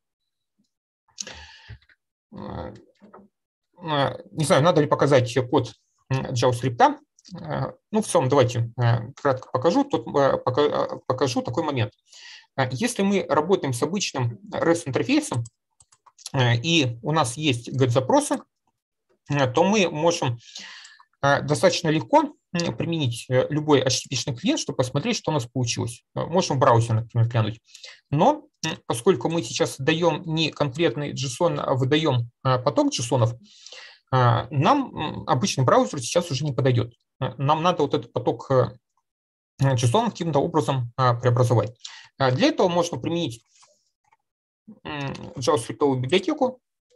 Не знаю, надо ли показать код JavaScript. Ну, в целом, давайте кратко покажу. Покажу такой момент. Если мы работаем с обычным REST-интерфейсом, и у нас есть GET-запросы, то мы можем достаточно легко применить любой HTTP-шный клиент, чтобы посмотреть, что у нас получилось. Можем в браузере, например, глянуть. Но поскольку мы сейчас даем не конкретный JSON, а выдаем поток JSON, нам обычный браузер сейчас уже не подойдет. Нам надо вот этот поток JSON каким-то образом преобразовать. Для этого можно применить JavaScript библиотеку,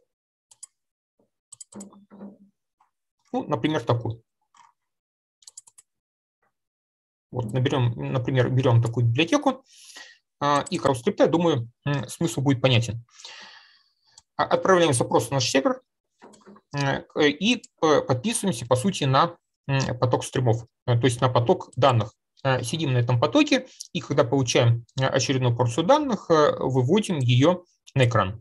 ну, например, такую. Вот, берем такую библиотеку, и CrowdScript, я думаю, смысл будет понятен. Отправляем запрос на наш сервер и подписываемся, по сути, на поток стримов, то есть на поток данных. Сидим на этом потоке, и когда получаем очередную порцию данных, выводим ее на экран.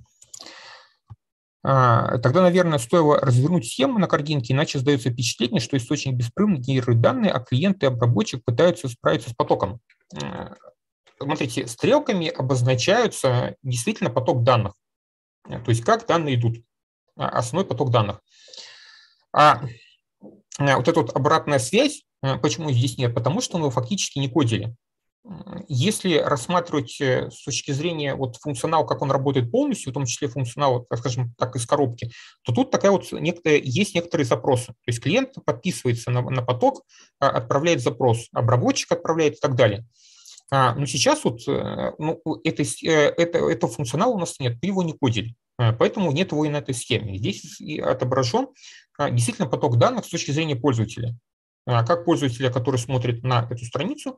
Тогда, наверное, стоило развернуть схему на картинке, иначе создается впечатление, что источник беспрерывно генерирует данные, а клиент и обработчик пытаются справиться с потоком. Смотрите, стрелками обозначаются действительно поток данных, то есть как данные идут, основной поток данных. А вот эта вот обратная связь, почему здесь нет? Потому что мы фактически не кодили. Если рассматривать с точки зрения вот функционала, как он работает полностью, в том числе функционал, скажем так, из коробки, то тут такая вот есть некоторые запросы. То есть клиент подписывается на поток, отправляет запрос, обработчик отправляет и так далее. Но сейчас вот этого функционала у нас нет, мы его не кодили, поэтому нет его и на этой схеме. Здесь отображен действительно поток данных с точки зрения пользователя. Как пользователя, который смотрит на эту страницу,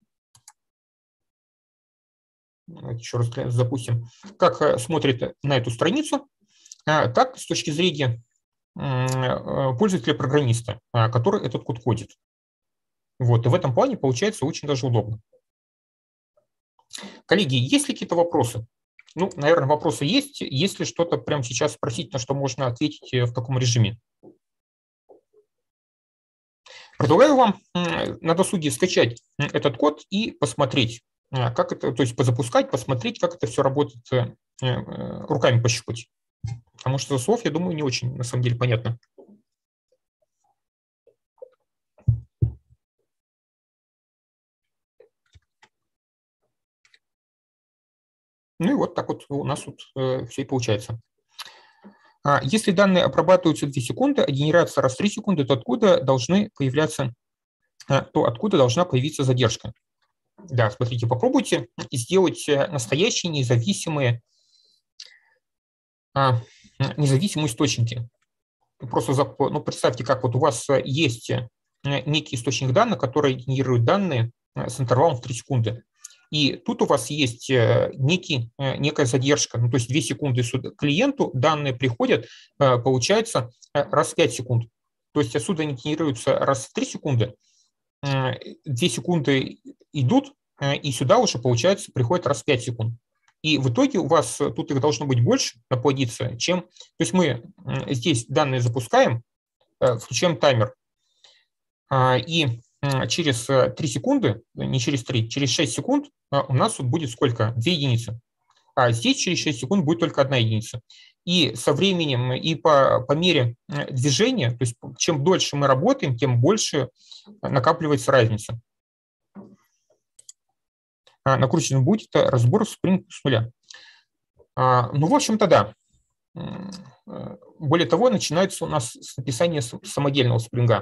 еще раз запустим, как смотрит на эту страницу, так с точки зрения пользователя-программиста, который этот код кодит. Вот, и в этом плане получается очень даже удобно. Коллеги, есть ли какие-то вопросы? Ну, наверное, вопросы есть. Если что-то прямо сейчас спросить, на что можно ответить в таком режиме. Предлагаю вам на досуге скачать этот код и посмотреть, как это, то есть позапускать, посмотреть, как это все работает, руками пощупать. Потому что слов, я думаю, не очень, на самом деле, понятно. Ну и вот так вот у нас тут все и получается. Если данные обрабатываются 2 секунды, а генерация раз в 3 секунды, то откуда должна появиться задержка? Да, смотрите, попробуйте сделать настоящие независимые источники. Просто представьте, как вот у вас есть некий источник данных, который генерирует данные с интервалом в 3 секунды. И тут у вас есть некая задержка, то есть 2 секунды клиенту данные приходят, получается, раз в 5 секунд. То есть отсюда они генерируются раз в 3 секунды, 2 секунды идут, и сюда уже, получается, приходит раз в 5 секунд. И в итоге у вас тут их должно быть больше наплодиться, чем... То есть мы здесь данные запускаем, включаем таймер, и через 3 секунды, не через 3, через 6 секунд у нас тут будет сколько? 2 единицы. А здесь через 6 секунд будет только 1 единица. И со временем, и по мере движения, то есть чем дольше мы работаем, тем больше накапливается разница. Накручен будет разбор Spring с нуля. Ну, в общем-то, да. Более того, начинается у нас с написания самодельного спринга.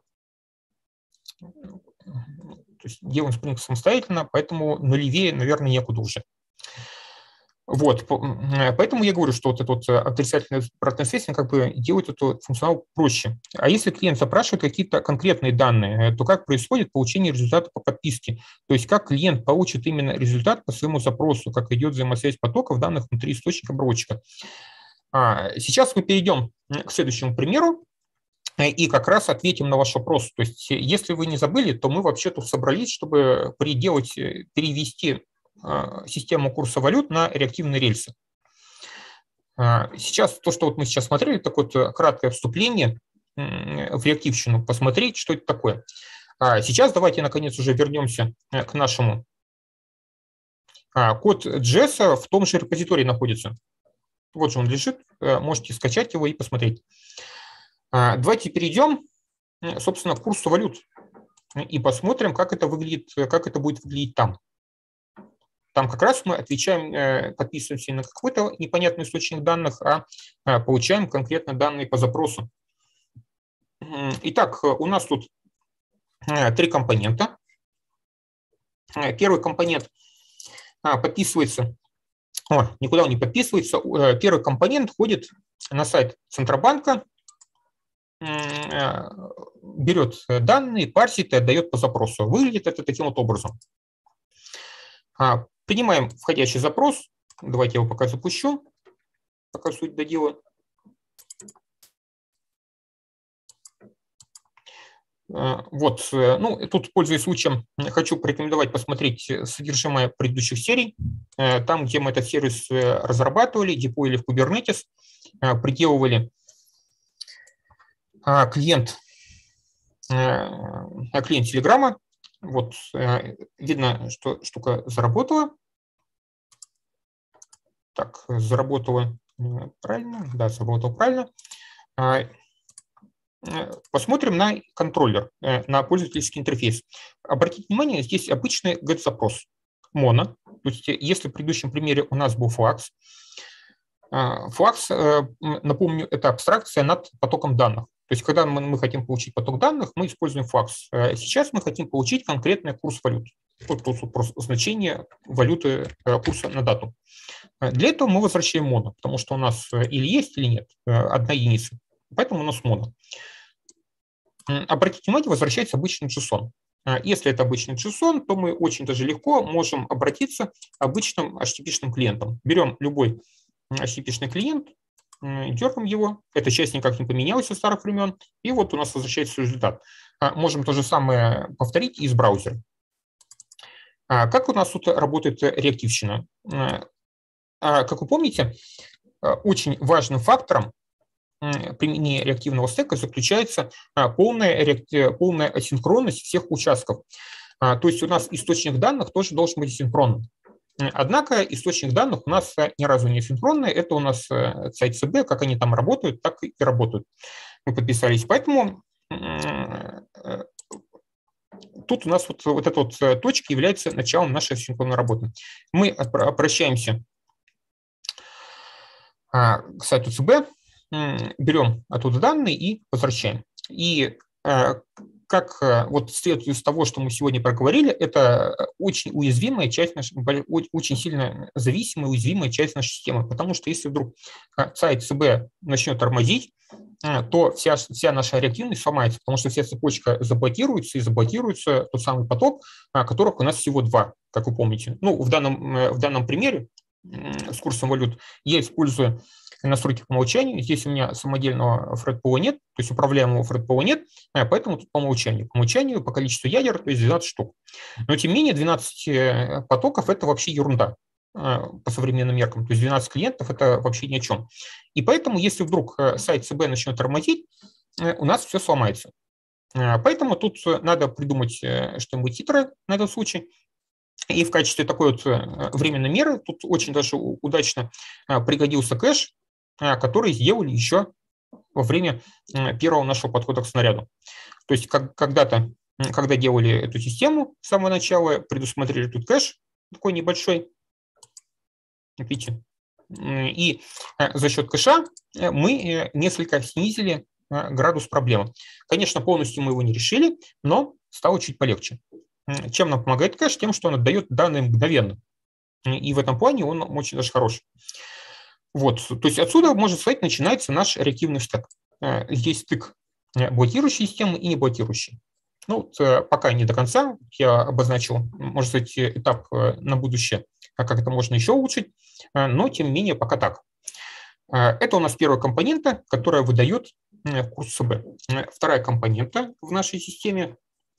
То есть делаем спринг самостоятельно, поэтому нулевее, наверное, некуда уже. Вот, поэтому я говорю, что вот эта вот отрицательная обратная связь как бы делает этот функционал проще. А если клиент запрашивает какие-то конкретные данные, то как происходит получение результата по подписке? То есть как клиент получит именно результат по своему запросу, как идет взаимосвязь потоков данных внутри источника обработчика. Сейчас мы перейдем к следующему примеру и как раз ответим на ваш вопрос. То есть если вы не забыли, то мы вообще тут собрались, чтобы перевести систему курса валют на реактивные рельсы. Сейчас то, что вот мы сейчас смотрели, такое вот краткое вступление в реактивщину, посмотреть, что это такое. Сейчас давайте, наконец, уже вернемся к нашему. Код JS в том же репозитории находится. Вот же он лежит, можете скачать его и посмотреть. Давайте перейдем, собственно, к курсу валют и посмотрим, как это выглядит, как это будет выглядеть там. Там как раз мы отвечаем, подписываемся на какой-то непонятный источник данных, а получаем конкретно данные по запросу. Итак, у нас тут 3 компонента. Первый компонент подписывается, никуда он не подписывается. Первый компонент ходит на сайт Центробанка, берет данные, парсит и отдает по запросу. Выглядит это таким вот образом. Принимаем входящий запрос. Давайте я его пока запущу, пока суть доделаю. Вот, ну, тут, пользуясь случаем, хочу порекомендовать посмотреть содержимое предыдущих серий. Там, где мы этот сервис разрабатывали, деплоили в Kubernetes, приделывали клиент Telegram. Вот, видно, что штука заработала. Так, заработала правильно. Да, заработала правильно. Посмотрим на контроллер, на пользовательский интерфейс. Обратите внимание, здесь обычный GET-запрос, моно. То есть, если в предыдущем примере у нас был Flux, напомню, это абстракция над потоком данных. То есть, когда мы хотим получить поток данных, мы используем Flux. Сейчас мы хотим получить конкретный курс валют. Вот просто значение валюты курса на дату. Для этого мы возвращаем моно, потому что у нас или есть, или нет, одна единица. Поэтому у нас моно. Обратите внимание, возвращается обычный JSON. Если это обычный JSON, то мы очень даже легко можем обратиться к обычным HTTP-шным клиентам. Берем любой HTTP-шный клиент, дергаем его. Эта часть никак не поменялась со старых времен. И вот у нас возвращается результат. Можем то же самое повторить из браузера. Как у нас тут работает реактивщина? Как вы помните, очень важным фактором применения реактивного стека заключается полная асинхронность всех участков. То есть у нас источник данных тоже должен быть синхронным. Однако источник данных у нас ни разу не синхронный. Это у нас сайт ЦБ, как они там работают, так и работают. Мы подписались. Поэтому тут у нас вот эта вот точка является началом нашей синхронной работы. Мы обращаемся к сайту ЦБ, берем оттуда данные и возвращаем. И как вот следует из того, что мы сегодня проговорили, это очень уязвимая часть, очень сильно зависимая, уязвимая часть нашей системы. Потому что если вдруг сайт ЦБ начнет тормозить, то вся наша реактивность сломается, потому что вся цепочка заблокируется, и заблокируется тот самый поток, которых у нас всего два, как вы помните. Ну, в данном примере с курсом валют я использую настройки по умолчанию. Здесь у меня самодельного фредпула нет, то есть управляемого фредпула нет, поэтому тут по умолчанию. По умолчанию по количеству ядер, то есть 12 штук. Но тем не менее 12 потоков – это вообще ерунда по современным меркам. То есть 12 клиентов – это вообще ни о чем. И поэтому, если вдруг сайт ЦБ начнет тормозить, у нас все сломается. Поэтому тут надо придумать что-нибудь хитрое на этот случай. И в качестве такой вот временной меры тут очень даже удачно пригодился кэш, который сделали еще во время первого нашего подхода к снаряду. То есть когда-то, когда делали эту систему с самого начала, предусмотрели тут кэш такой небольшой, видите, и за счет кэша мы несколько снизили градус проблемы. Конечно, полностью мы его не решили, но стало чуть полегче. Чем нам помогает кэш? Тем, что он отдает данные мгновенно. И в этом плане он очень даже хороший. Вот, то есть отсюда, можно сказать, начинается наш реактивный стек. Есть стык блокирующей системы и не блокирующей. Ну, пока не до конца. Я обозначил, можно сказать, этап на будущее, как это можно еще улучшить, но тем не менее пока так. Это у нас первая компонента, которая выдает курс ЦБ. Вторая компонента в нашей системе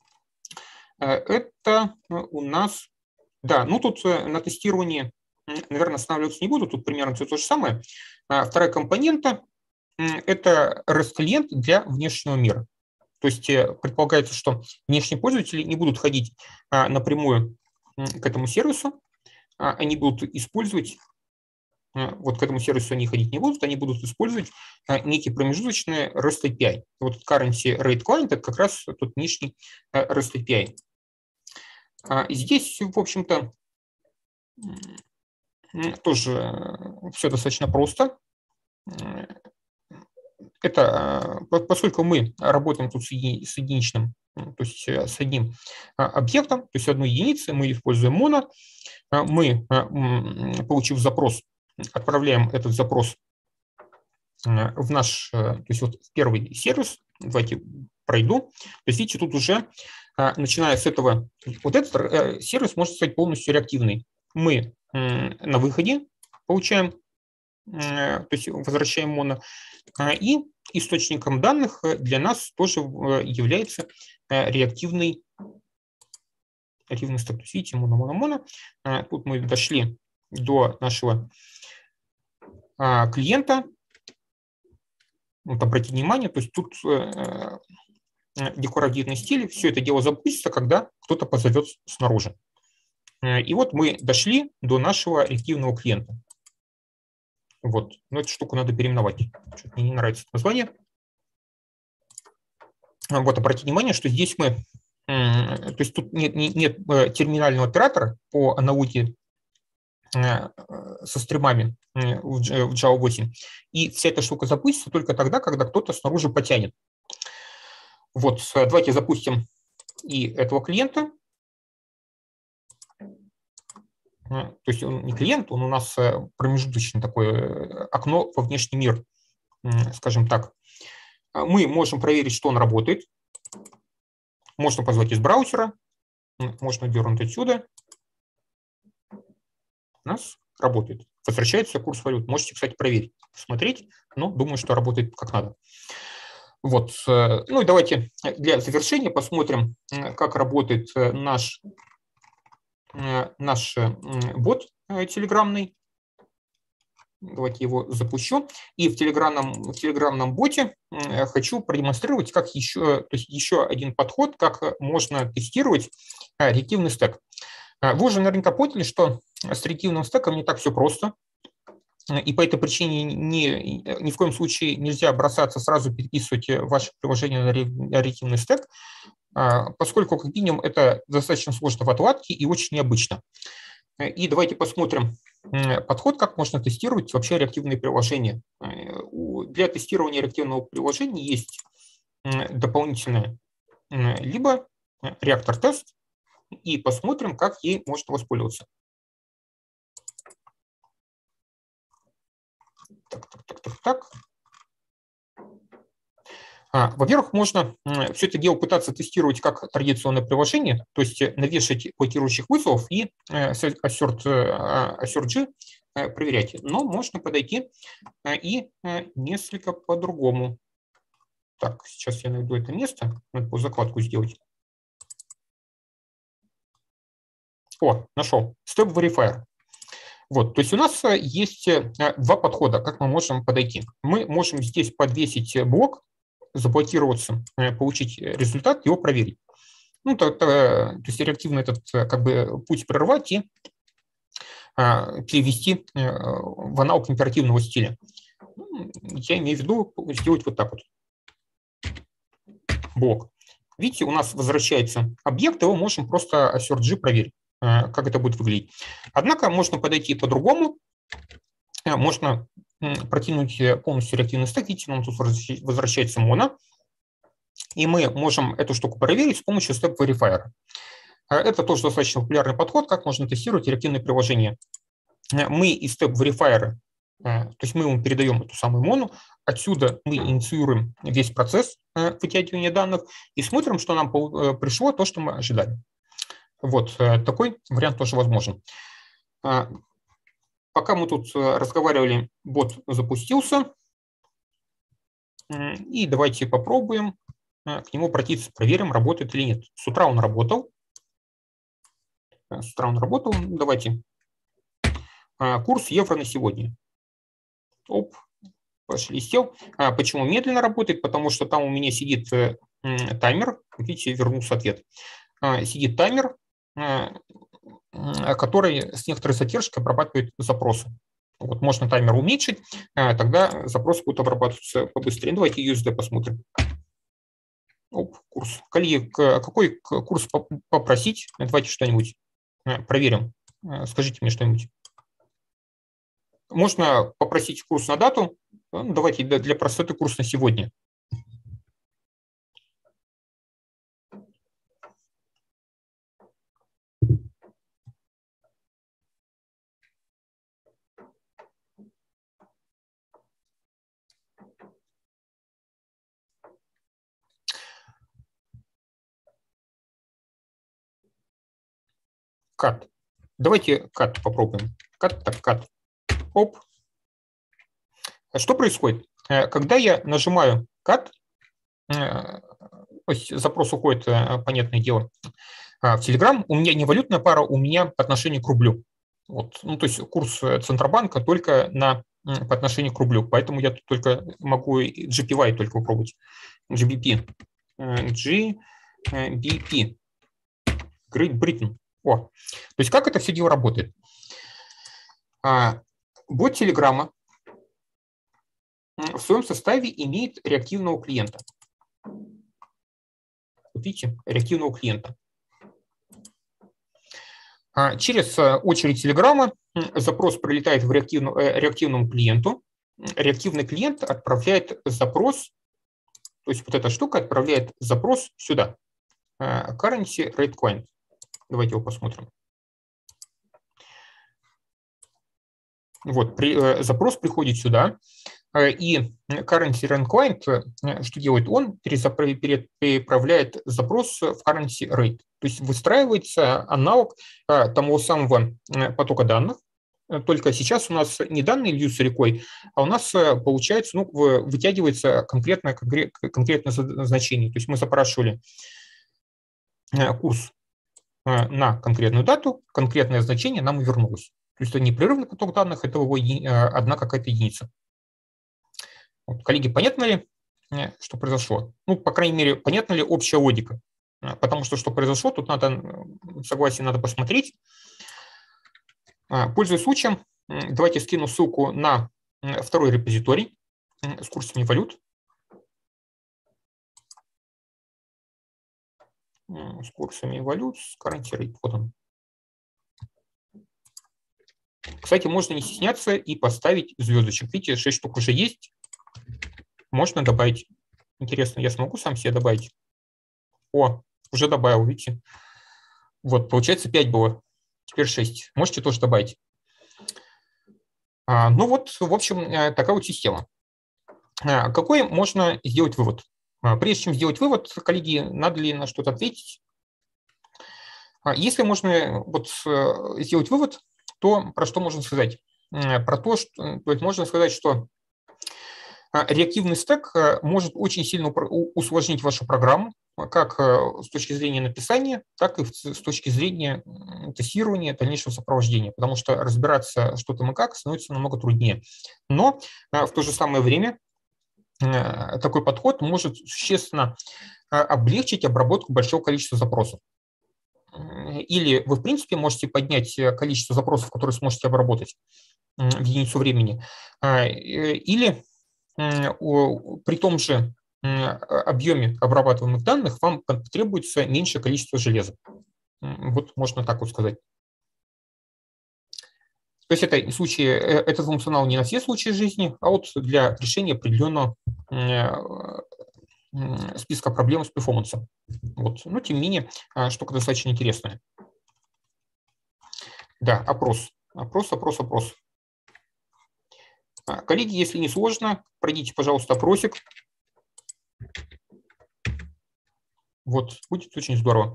– это у нас, да, ну тут на тестировании, наверное, останавливаться не буду, тут примерно все то же самое. Вторая компонента – это REST-клиент для внешнего мира. То есть предполагается, что внешние пользователи не будут ходить напрямую к этому сервису, они будут использовать, вот к этому сервису они ходить не будут, они будут использовать некий промежуточный REST API. Вот Currency Rate Client – это как раз тот внешний REST API. Здесь, в общем-то, тоже все достаточно просто. Это поскольку мы работаем тут с единичным, то есть с одним объектом, то есть одной единицей, мы используем моно, мы, получив запрос, отправляем этот запрос в наш, то есть вот в первый сервис, давайте пройду, то есть видите, тут уже начиная с этого, вот этот сервис может стать полностью реактивный. мы на выходе получаем, то есть возвращаем моно, и источником данных для нас тоже является реактивный стек. То есть видите, моно. Тут мы дошли до нашего клиента. Вот обратите внимание, то есть тут декларативный стиль, все это дело запустится, когда кто-то позовет снаружи. И вот мы дошли до нашего реактивного клиента. Вот, но эту штуку надо переименовать. Что-то мне не нравится это название. Вот, обратите внимание, что здесь мы, то есть тут нет терминального оператора по аналогии со стримами в Java 8. И вся эта штука запустится только тогда, когда кто-то снаружи потянет. Вот, давайте запустим и этого клиента. То есть он не клиент, он у нас промежуточное такое окно во внешний мир, скажем так. Мы можем проверить, что он работает. Можно позвать из браузера, можно дернуть отсюда. У нас работает. Возвращается курс валют. Можете, кстати, проверить, посмотреть, но думаю, что работает как надо. Вот. Ну и давайте для завершения посмотрим, как работает наш бот телеграмный. Давайте его запущу. И в телеграмном боте хочу продемонстрировать, как еще один подход, как можно тестировать реактивный стек. Вы уже наверняка поняли, что с реактивным стеком не так все просто. И по этой причине ни в коем случае нельзя бросаться сразу переписывать ваше приложение на реактивный стек, поскольку, как минимум, это достаточно сложно в отладке и очень необычно. И давайте посмотрим подход, как можно тестировать вообще реактивные приложения. Для тестирования реактивного приложения есть дополнительное либо реактор-тест, и посмотрим, как ей можно воспользоваться. Так. Во-первых, можно все это дело пытаться тестировать как традиционное приложение, то есть навешать блокирующих вызовов и assert-G проверять. Но можно подойти и несколько по-другому. Так, сейчас я найду это место, надо по закладку сделать. О, нашел. Step Verifier. Вот, то есть у нас есть два подхода, как мы можем подойти. Мы можем здесь подвесить блок, заблокироваться, получить результат, его проверить. Ну, то есть реактивно этот как бы путь прервать и перевести в аналог императивного стиля. Я имею в виду сделать вот так вот. Блок. Видите, у нас возвращается объект, его можем просто assert-G проверить, как это будет выглядеть. Однако можно подойти по-другому. Можно протянуть полностью реактивный стек. Видите, нам тут возвращается моно. И мы можем эту штуку проверить с помощью Step Verifier. Это тоже достаточно популярный подход, как можно тестировать реактивные приложения. Мы из Step Verifier, то есть мы ему передаем эту самую мону, отсюда мы инициируем весь процесс вытягивания данных и смотрим, что нам пришло то, что мы ожидали. Вот такой вариант тоже возможен. Пока мы тут разговаривали, бот запустился. И давайте попробуем к нему обратиться, проверим, работает или нет. С утра он работал. Давайте. Курс евро на сегодня. Оп, пошелестел. Почему медленно работает? Потому что там у меня сидит таймер. Видите, вернулся ответ. Сидит таймер, который с некоторой задержкой обрабатывает запросы. Вот, можно таймер уменьшить, тогда запросы будут обрабатываться побыстрее. Давайте USD посмотрим. Оп, курс. Коллеги, какой курс попросить? Давайте что-нибудь проверим. Скажите мне что-нибудь. Можно попросить курс на дату. Давайте для простоты курс на сегодня. Кат. Давайте cut попробуем. Cut, так, cut. Оп. Что происходит? Когда я нажимаю cut, то есть запрос уходит, понятное дело, в Telegram, у меня не валютная пара, у меня по отношению к рублю. Вот. Ну, то есть курс Центробанка только по отношению к рублю. Поэтому я тут только могу GPY только попробовать. GBP. GBP. Great Britain. О. То есть как это все дело работает? Бот Телеграма в своем составе имеет реактивного клиента. Вот видите, реактивного клиента. Через очередь Телеграма запрос прилетает в реактивному клиенту. Реактивный клиент отправляет запрос, то есть вот эта штука отправляет запрос сюда. Currency Rate Client. Давайте его посмотрим. Вот, запрос приходит сюда, и Currency Rate Client, что делает он? Переправляет запрос в Currency Rate. То есть выстраивается аналог того самого потока данных, только сейчас у нас не данные льются рекой, а у нас получается, ну, вытягивается конкретное значение. То есть мы запрашивали курс на конкретную дату, конкретное значение нам и вернулось. То есть это непрерывный поток данных, это одна какая-то единица. Вот, коллеги, понятно ли, что произошло? Ну, по крайней мере, понятна ли общая логика? Потому что произошло, тут надо, согласен, надо посмотреть. Пользуясь случаем, давайте скину ссылку на второй репозиторий с курсами валют. С курсами валют, с currency rate. Вот он. Кстати, можно не стесняться и поставить звездочек. Видите, 6 штук уже есть. Можно добавить. Интересно, я смогу сам себе добавить? О, уже добавил, видите? Вот, получается 5 было. Теперь 6. Можете тоже добавить. Ну вот, в общем, такая вот система. Какой можно сделать вывод? Прежде чем сделать вывод, коллеги, надо ли на что-то ответить? Если можно вот сделать вывод, то про что можно сказать? Про то, что, то есть можно сказать, что реактивный стэк может очень сильно усложнить вашу программу, как с точки зрения написания, так и с точки зрения тестирования, дальнейшего сопровождения, потому что разбираться, что там и как, становится намного труднее. Но в то же самое время такой подход может существенно облегчить обработку большого количества запросов. Или вы, в принципе, можете поднять количество запросов, которые сможете обработать в единицу времени, или при том же объеме обрабатываемых данных вам потребуется меньшее количество железа. Вот можно так вот сказать. То есть этот функционал не на все случаи жизни, а вот для решения определенного списка проблем с перформансом. Вот. Но тем не менее, штука достаточно интересная. Да, опрос. Опрос. Коллеги, если не сложно, пройдите, пожалуйста, опросик. Вот, будет очень здорово.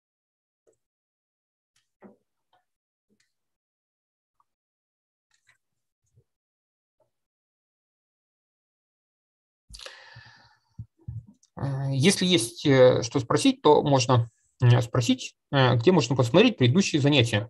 Если есть что спросить, то можно спросить, где можно посмотреть предыдущие занятия.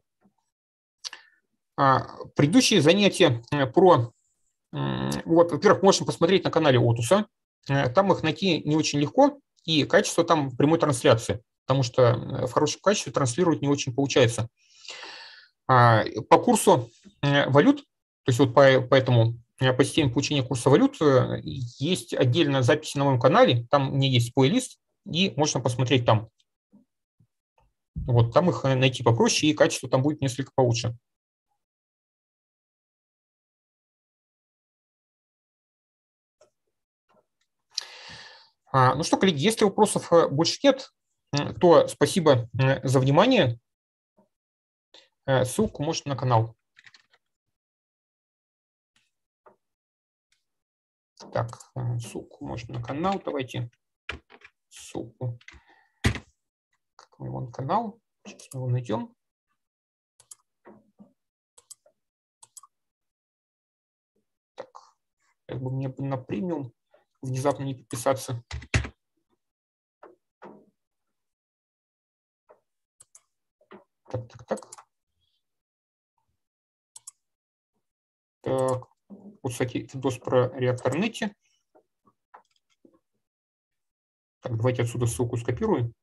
Предыдущие занятия про... Вот, во-первых, можно посмотреть на канале Отуса. Там их найти не очень легко, и качество там прямой трансляции, потому что в хорошем качестве транслировать не очень получается. По курсу валют, то есть вот по системе получения курса валют есть отдельная запись на моем канале, там у меня есть плейлист, и можно посмотреть там. Вот, там их найти попроще, и качество там будет несколько получше. Ну что, коллеги, если вопросов больше нет, то спасибо за внимание. Ссылку можно на канал. Так, ссылку можно на канал. Давайте ссылку. Как мы его на канал? Сейчас мы его найдем. Как бы мне на премиум внезапно не подписаться. Так. Так, вот, кстати, видос про Reactor.net. Так, давайте отсюда ссылку скопируем.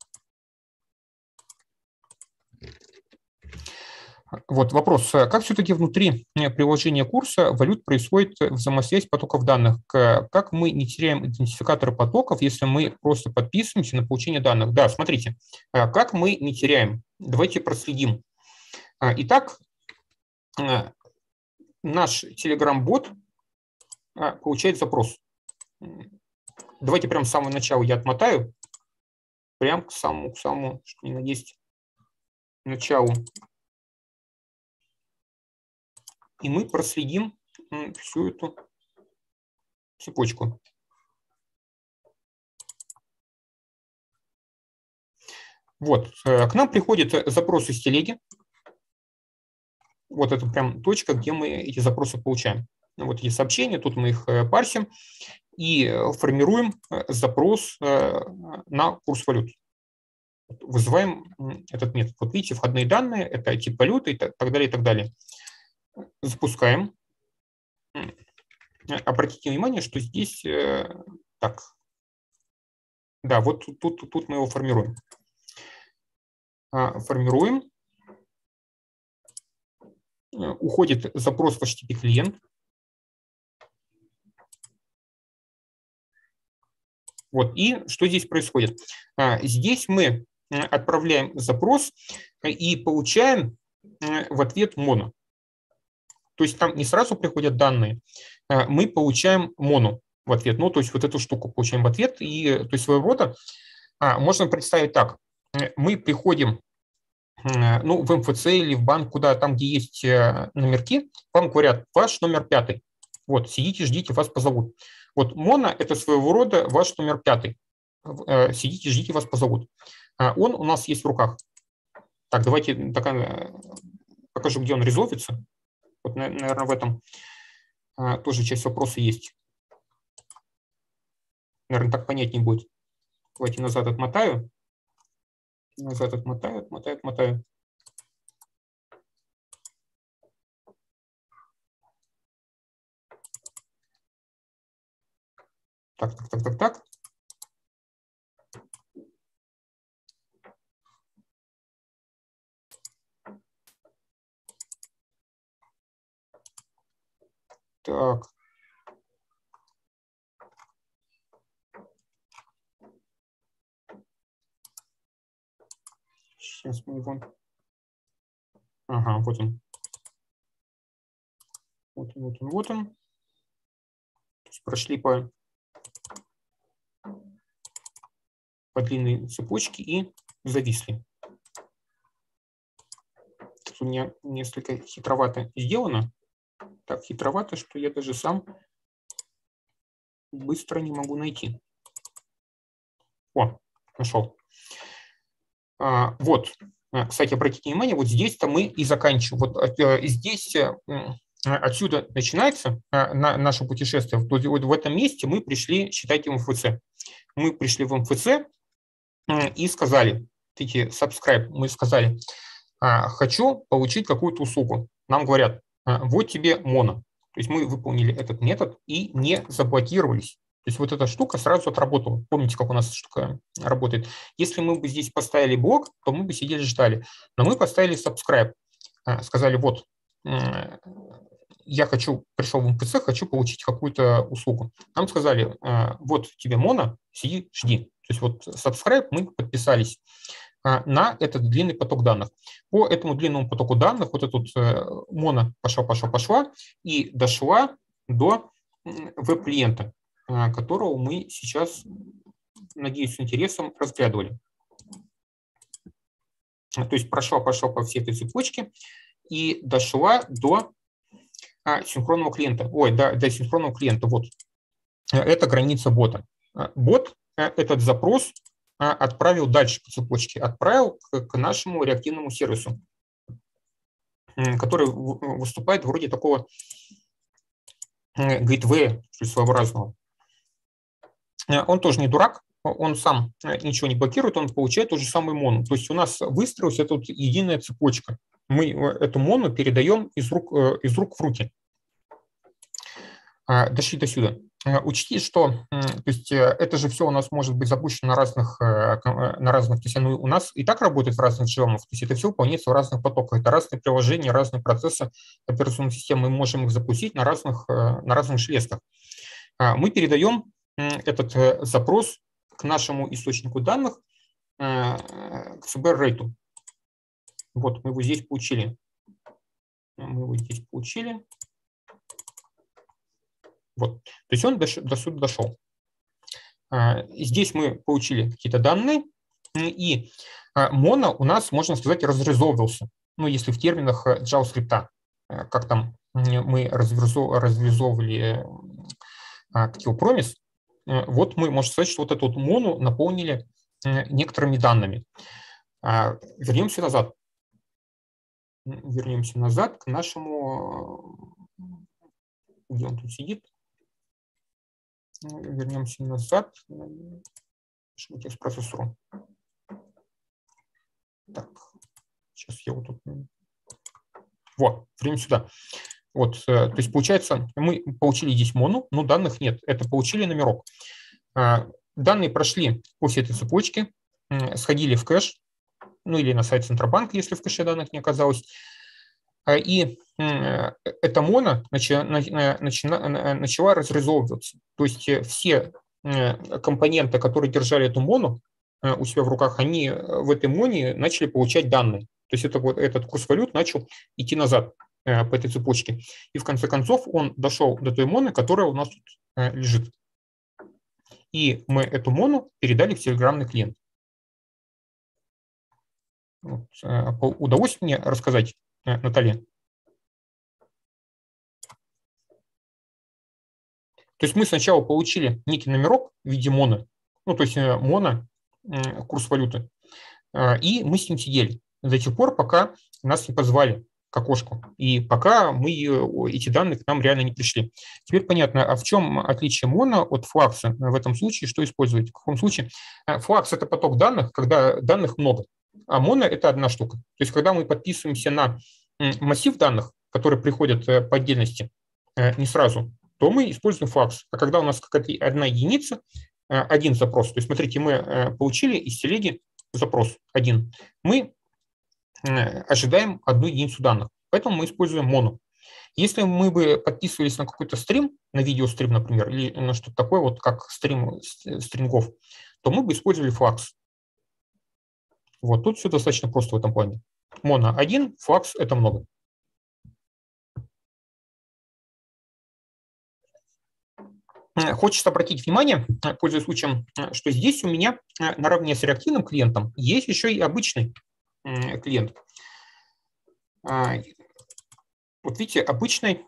Вот вопрос. Как все-таки внутри приложения курса валют происходит взаимосвязь потоков данных? Как мы не теряем идентификаторы потоков, если мы просто подписываемся на получение данных? Да, смотрите, как мы не теряем? Давайте проследим. Итак, наш Telegram-бот получает запрос. Давайте прямо с самого начала я отмотаю. Прям к самому, что ни на есть, началу. И мы проследим всю эту цепочку. Вот, к нам приходит запрос из телеги. Вот это прям точка, где мы эти запросы получаем. Вот эти сообщения, тут мы их парсим и формируем запрос на курс валют. Вызываем этот метод. Вот видите, входные данные, это тип валюты и так далее, и так далее. Запускаем. Обратите внимание, что здесь так. Да, вот тут мы его формируем. Уходит запрос в HTTP клиент. Вот, и что здесь происходит? Здесь мы отправляем запрос и получаем в ответ моно. То есть там не сразу приходят данные, мы получаем моно в ответ. Ну, то есть вот эту штуку получаем в ответ. И то есть своего рода можно представить так. Мы приходим в МФЦ или в банк, куда там, где есть номерки, вам говорят, ваш номер 5. Вот, сидите, ждите, вас позовут. Вот моно – это своего рода ваш номер 5. Сидите, ждите, вас позовут. Он у нас есть в руках. Так, давайте покажу, где он резолвится. Вот, наверное, в этом тоже часть вопроса есть. Наверное, так понятнее будет. Давайте назад отмотаю. Отмотаю. Так. Так. Сейчас мы его... Ага, вот он. Вот он. То есть прошли по длинной цепочке и зависли. Тут у меня несколько хитровато сделано. Так хитровато, что я даже сам быстро не могу найти. О, нашел. Вот. Кстати, обратите внимание, вот здесь-то мы и заканчиваем. Вот здесь отсюда начинается наше путешествие. Вот в этом месте мы пришли, считайте, в МФЦ. Мы пришли в МФЦ и сказали, subscribe, мы сказали, хочу получить какую-то услугу. Нам говорят, вот тебе моно. То есть мы выполнили этот метод и не заблокировались. То есть вот эта штука сразу отработала. Помните, как у нас эта штука работает? Если мы бы здесь поставили блок, то мы бы сидели ждали. Но мы поставили subscribe. Сказали, вот, я пришел в МФЦ, хочу получить какую-то услугу. Нам сказали, вот тебе моно, сиди, жди. То есть вот subscribe, мы подписались на этот длинный поток данных. По этому длинному потоку данных вот эта моно пошла и дошла до веб-клиента, которого мы сейчас, надеюсь, с интересом разглядывали. То есть прошла по всей этой цепочке и дошла до синхронного клиента. До синхронного клиента. Вот. Это граница бота. Бот этот запрос отправил дальше по цепочке, отправил к нашему реактивному сервису, который выступает вроде такого gateway своеобразного. Он тоже не дурак, он сам ничего не блокирует, он получает ту же самую мону. То есть у нас выстроилась эта вот единая цепочка. Мы эту мону передаем из рук в руки. Дошли до сюда. Учтите, что то есть это же все у нас может быть запущено на разных, то есть у нас и так работает в разных джемах, то есть это все выполняется в разных потоках, это разные приложения, разные процессы операционной системы, мы можем их запустить на разных железках. Мы передаем этот запрос к нашему источнику данных, к CBR-RAID. Вот мы его здесь получили. Вот. То есть он до сюда дошел. Здесь мы получили какие-то данные, и моно у нас, можно сказать, разрезовывался. Ну, если в терминах JavaScript, как там мы разрезовывали промис, вот мы, можно сказать, что вот эту вот мону наполнили некоторыми данными. Вернемся назад. Вернемся назад к нашему... Где он тут сидит? Вернемся назад к нашему текст-процессору. Так, сейчас я вот тут... Вот, вернемся сюда. Вот, то есть получается, мы получили здесь мону, но данных нет. Это получили номерок. Данные прошли по всей этой цепочке, сходили в кэш, ну или на сайт Центробанка, если в кэше данных не оказалось. И эта моно начала разрезовываться. То есть все компоненты, которые держали эту мону у себя в руках, они в этой моне начали получать данные. То есть этот курс валют начал идти назад по этой цепочке. И в конце концов он дошел до той моны, которая у нас тут лежит. И мы эту мону передали в телеграмный клиент. Вот. Удалось мне рассказать, Наталья? То есть мы сначала получили некий номерок в виде моно, ну то есть моно, курс валюты, и мы с ним сидели до тех пор, пока нас не позвали к окошку, и пока эти данные к нам реально не пришли. Теперь понятно, а в чем отличие моно от флакса в этом случае, что использовать? В каком случае? Флакс – это поток данных, когда данных много, а моно – это одна штука. То есть когда мы подписываемся на массив данных, которые приходят по отдельности, не сразу, то мы используем флакс. А когда у нас какая-то одна единица, один запрос, то есть смотрите, мы получили из телеги запрос один, мы ожидаем одну единицу данных, поэтому мы используем моно. Если мы бы подписывались на какой-то стрим, на видеострим, например, или на что-то такое, вот как стрим стрингов, то мы бы использовали флакс. Вот тут все достаточно просто в этом плане. Моно один, флакс – это много. Хочется обратить внимание, пользуясь случаем, что здесь у меня наравне с реактивным клиентом есть еще и обычный клиент. Вот видите, обычный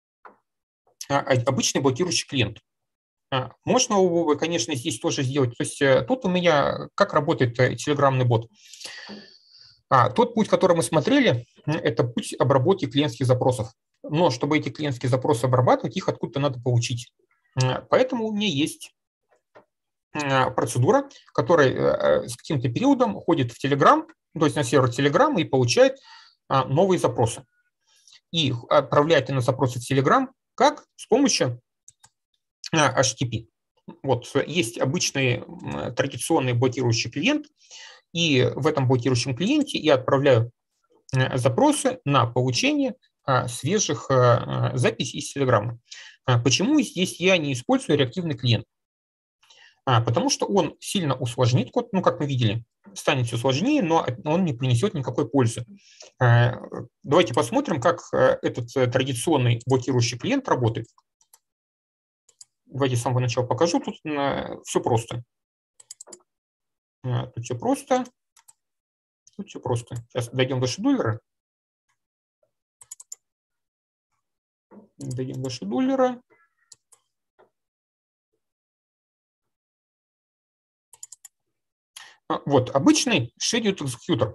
блокирующий клиент. Можно его, конечно, здесь тоже сделать. То есть тут у меня как работает телеграмный бот. Тот путь, который мы смотрели, это путь обработки клиентских запросов. Но чтобы эти клиентские запросы обрабатывать, их откуда-то надо получить. Поэтому у меня есть процедура, которая с каким-то периодом ходит в Telegram, то есть на сервер Telegram и получает новые запросы. И отправляет на запросы в Telegram как? С помощью HTTP. Вот есть обычный традиционный блокирующий клиент, и в этом блокирующем клиенте я отправляю запросы на получение свежих записей из Telegram. Почему здесь я не использую реактивный клиент? Потому что он сильно усложнит код, ну, как мы видели, станет все сложнее, но он не принесет никакой пользы. Давайте посмотрим, как этот традиционный блокирующий клиент работает. Давайте с самого начала покажу. Тут все просто. Тут все просто. Тут все просто. Сейчас дойдем до шедулера. Дойдем до шедулера. Вот, обычный scheduled executor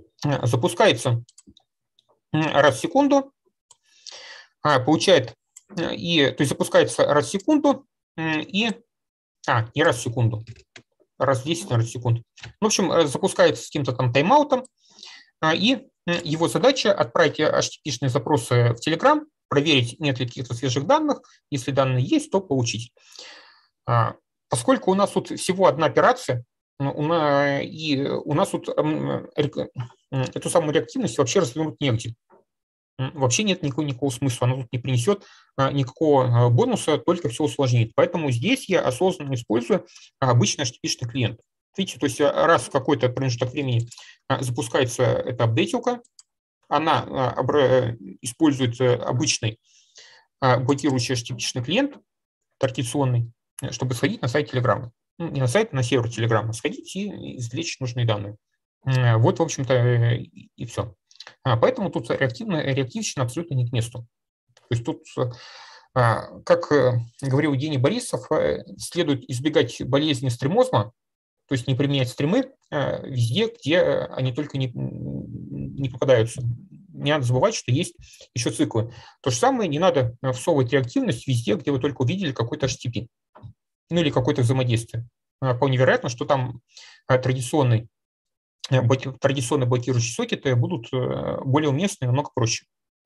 запускается раз в секунду, получает И, то есть запускается раз в секунду и... не раз в секунду, раз в 10 наверное, секунд. В общем, запускается с каким-то там тайм-аутом, и его задача отправить HTTP-шные запросы в Telegram, проверить, нет ли каких-то свежих данных. Если данные есть, то получить. Поскольку у нас тут всего одна операция, и у нас тут эту самую реактивность вообще развернуть негде. Вообще нет никакого смысла, она тут не принесет никакого бонуса, только все усложнит. Поэтому здесь я осознанно использую обычный HTTP-шный клиент. Видите, то есть раз в какой-то промежуток времени запускается эта апдейтилка, она использует обычный блокирующий HTTP-шный клиент, традиционный, чтобы сходить на сайт Telegram. Не на сайт, а на сервер Telegram. Сходить и извлечь нужные данные. Вот, в общем-то, и все. Поэтому тут реактивщина абсолютно не к месту. То есть тут, как говорил Евгений Борисов, следует избегать болезни стримозма, то есть не применять стримы везде, где они только не попадаются. Не надо забывать, что есть еще циклы. То же самое, не надо всовывать реактивность везде, где вы только увидели какой-то HTTP, ну или какое-то взаимодействие. Вполне вероятно, что там традиционные блокирующие сокеты будут более уместны и намного проще.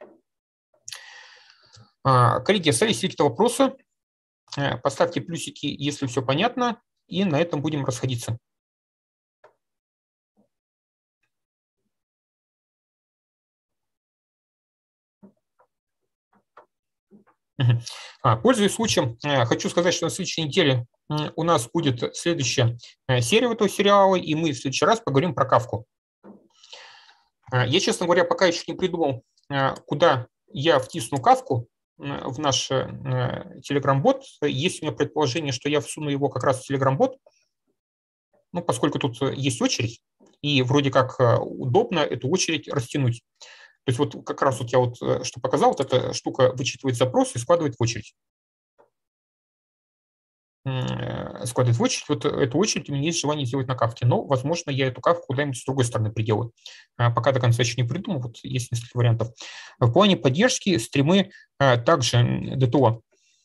Коллеги, остались какие-то вопросы? Поставьте плюсики, если все понятно, и на этом будем расходиться. Пользуясь случаем, хочу сказать, что на следующей неделе у нас будет следующая серия этого сериала, и мы в следующий раз поговорим про Кафку. Я, честно говоря, пока еще не придумал, куда я втисну Кафку в наш Telegram-бот. Есть у меня предположение, что я всуну его как раз в Telegram-бот, ну, поскольку тут есть очередь, и вроде как удобно эту очередь растянуть. То есть вот как раз вот я вот что показал, вот эта штука вычитывает запрос и складывает в очередь. Складывает в очередь. Вот эту очередь у меня есть желание сделать на Кафке, но, возможно, я эту Кафку куда-нибудь с другой стороны приделаю. Пока до конца еще не придумал, вот есть несколько вариантов. В плане поддержки стримы также ДТО.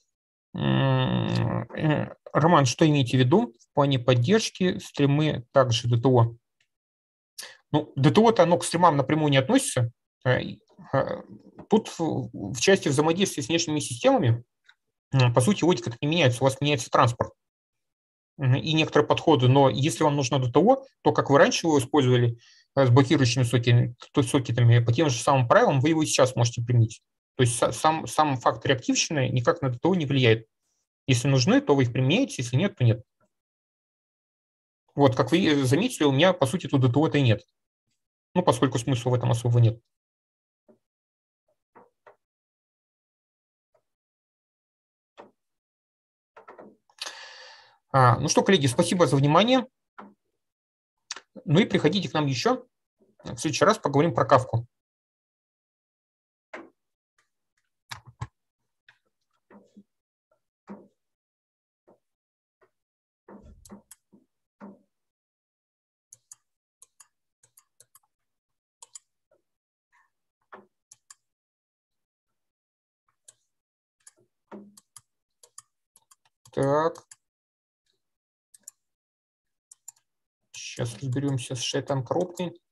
Роман, что имеете в виду? В плане поддержки стримы также ДТО. Ну, ДТО-то оно к стримам напрямую не относится. Тут в части взаимодействия с внешними системами, по сути, логика не меняется, у вас меняется транспорт и некоторые подходы, но если вам нужно ДТО, то, как вы раньше его использовали с блокирующими сокетами, по тем же самым правилам вы его и сейчас можете применить. То есть сам факт реактивщины никак на ДТО не влияет. Если нужны, то вы их применяете, если нет, то нет. Вот, как вы заметили, у меня, по сути, тут ДТО-то и нет. Ну, поскольку смысла в этом особо нет. Ну что, коллеги, спасибо за внимание. Ну и приходите к нам еще. В следующий раз поговорим про Кафку. Так. Сейчас разберемся с шайтан коробкой.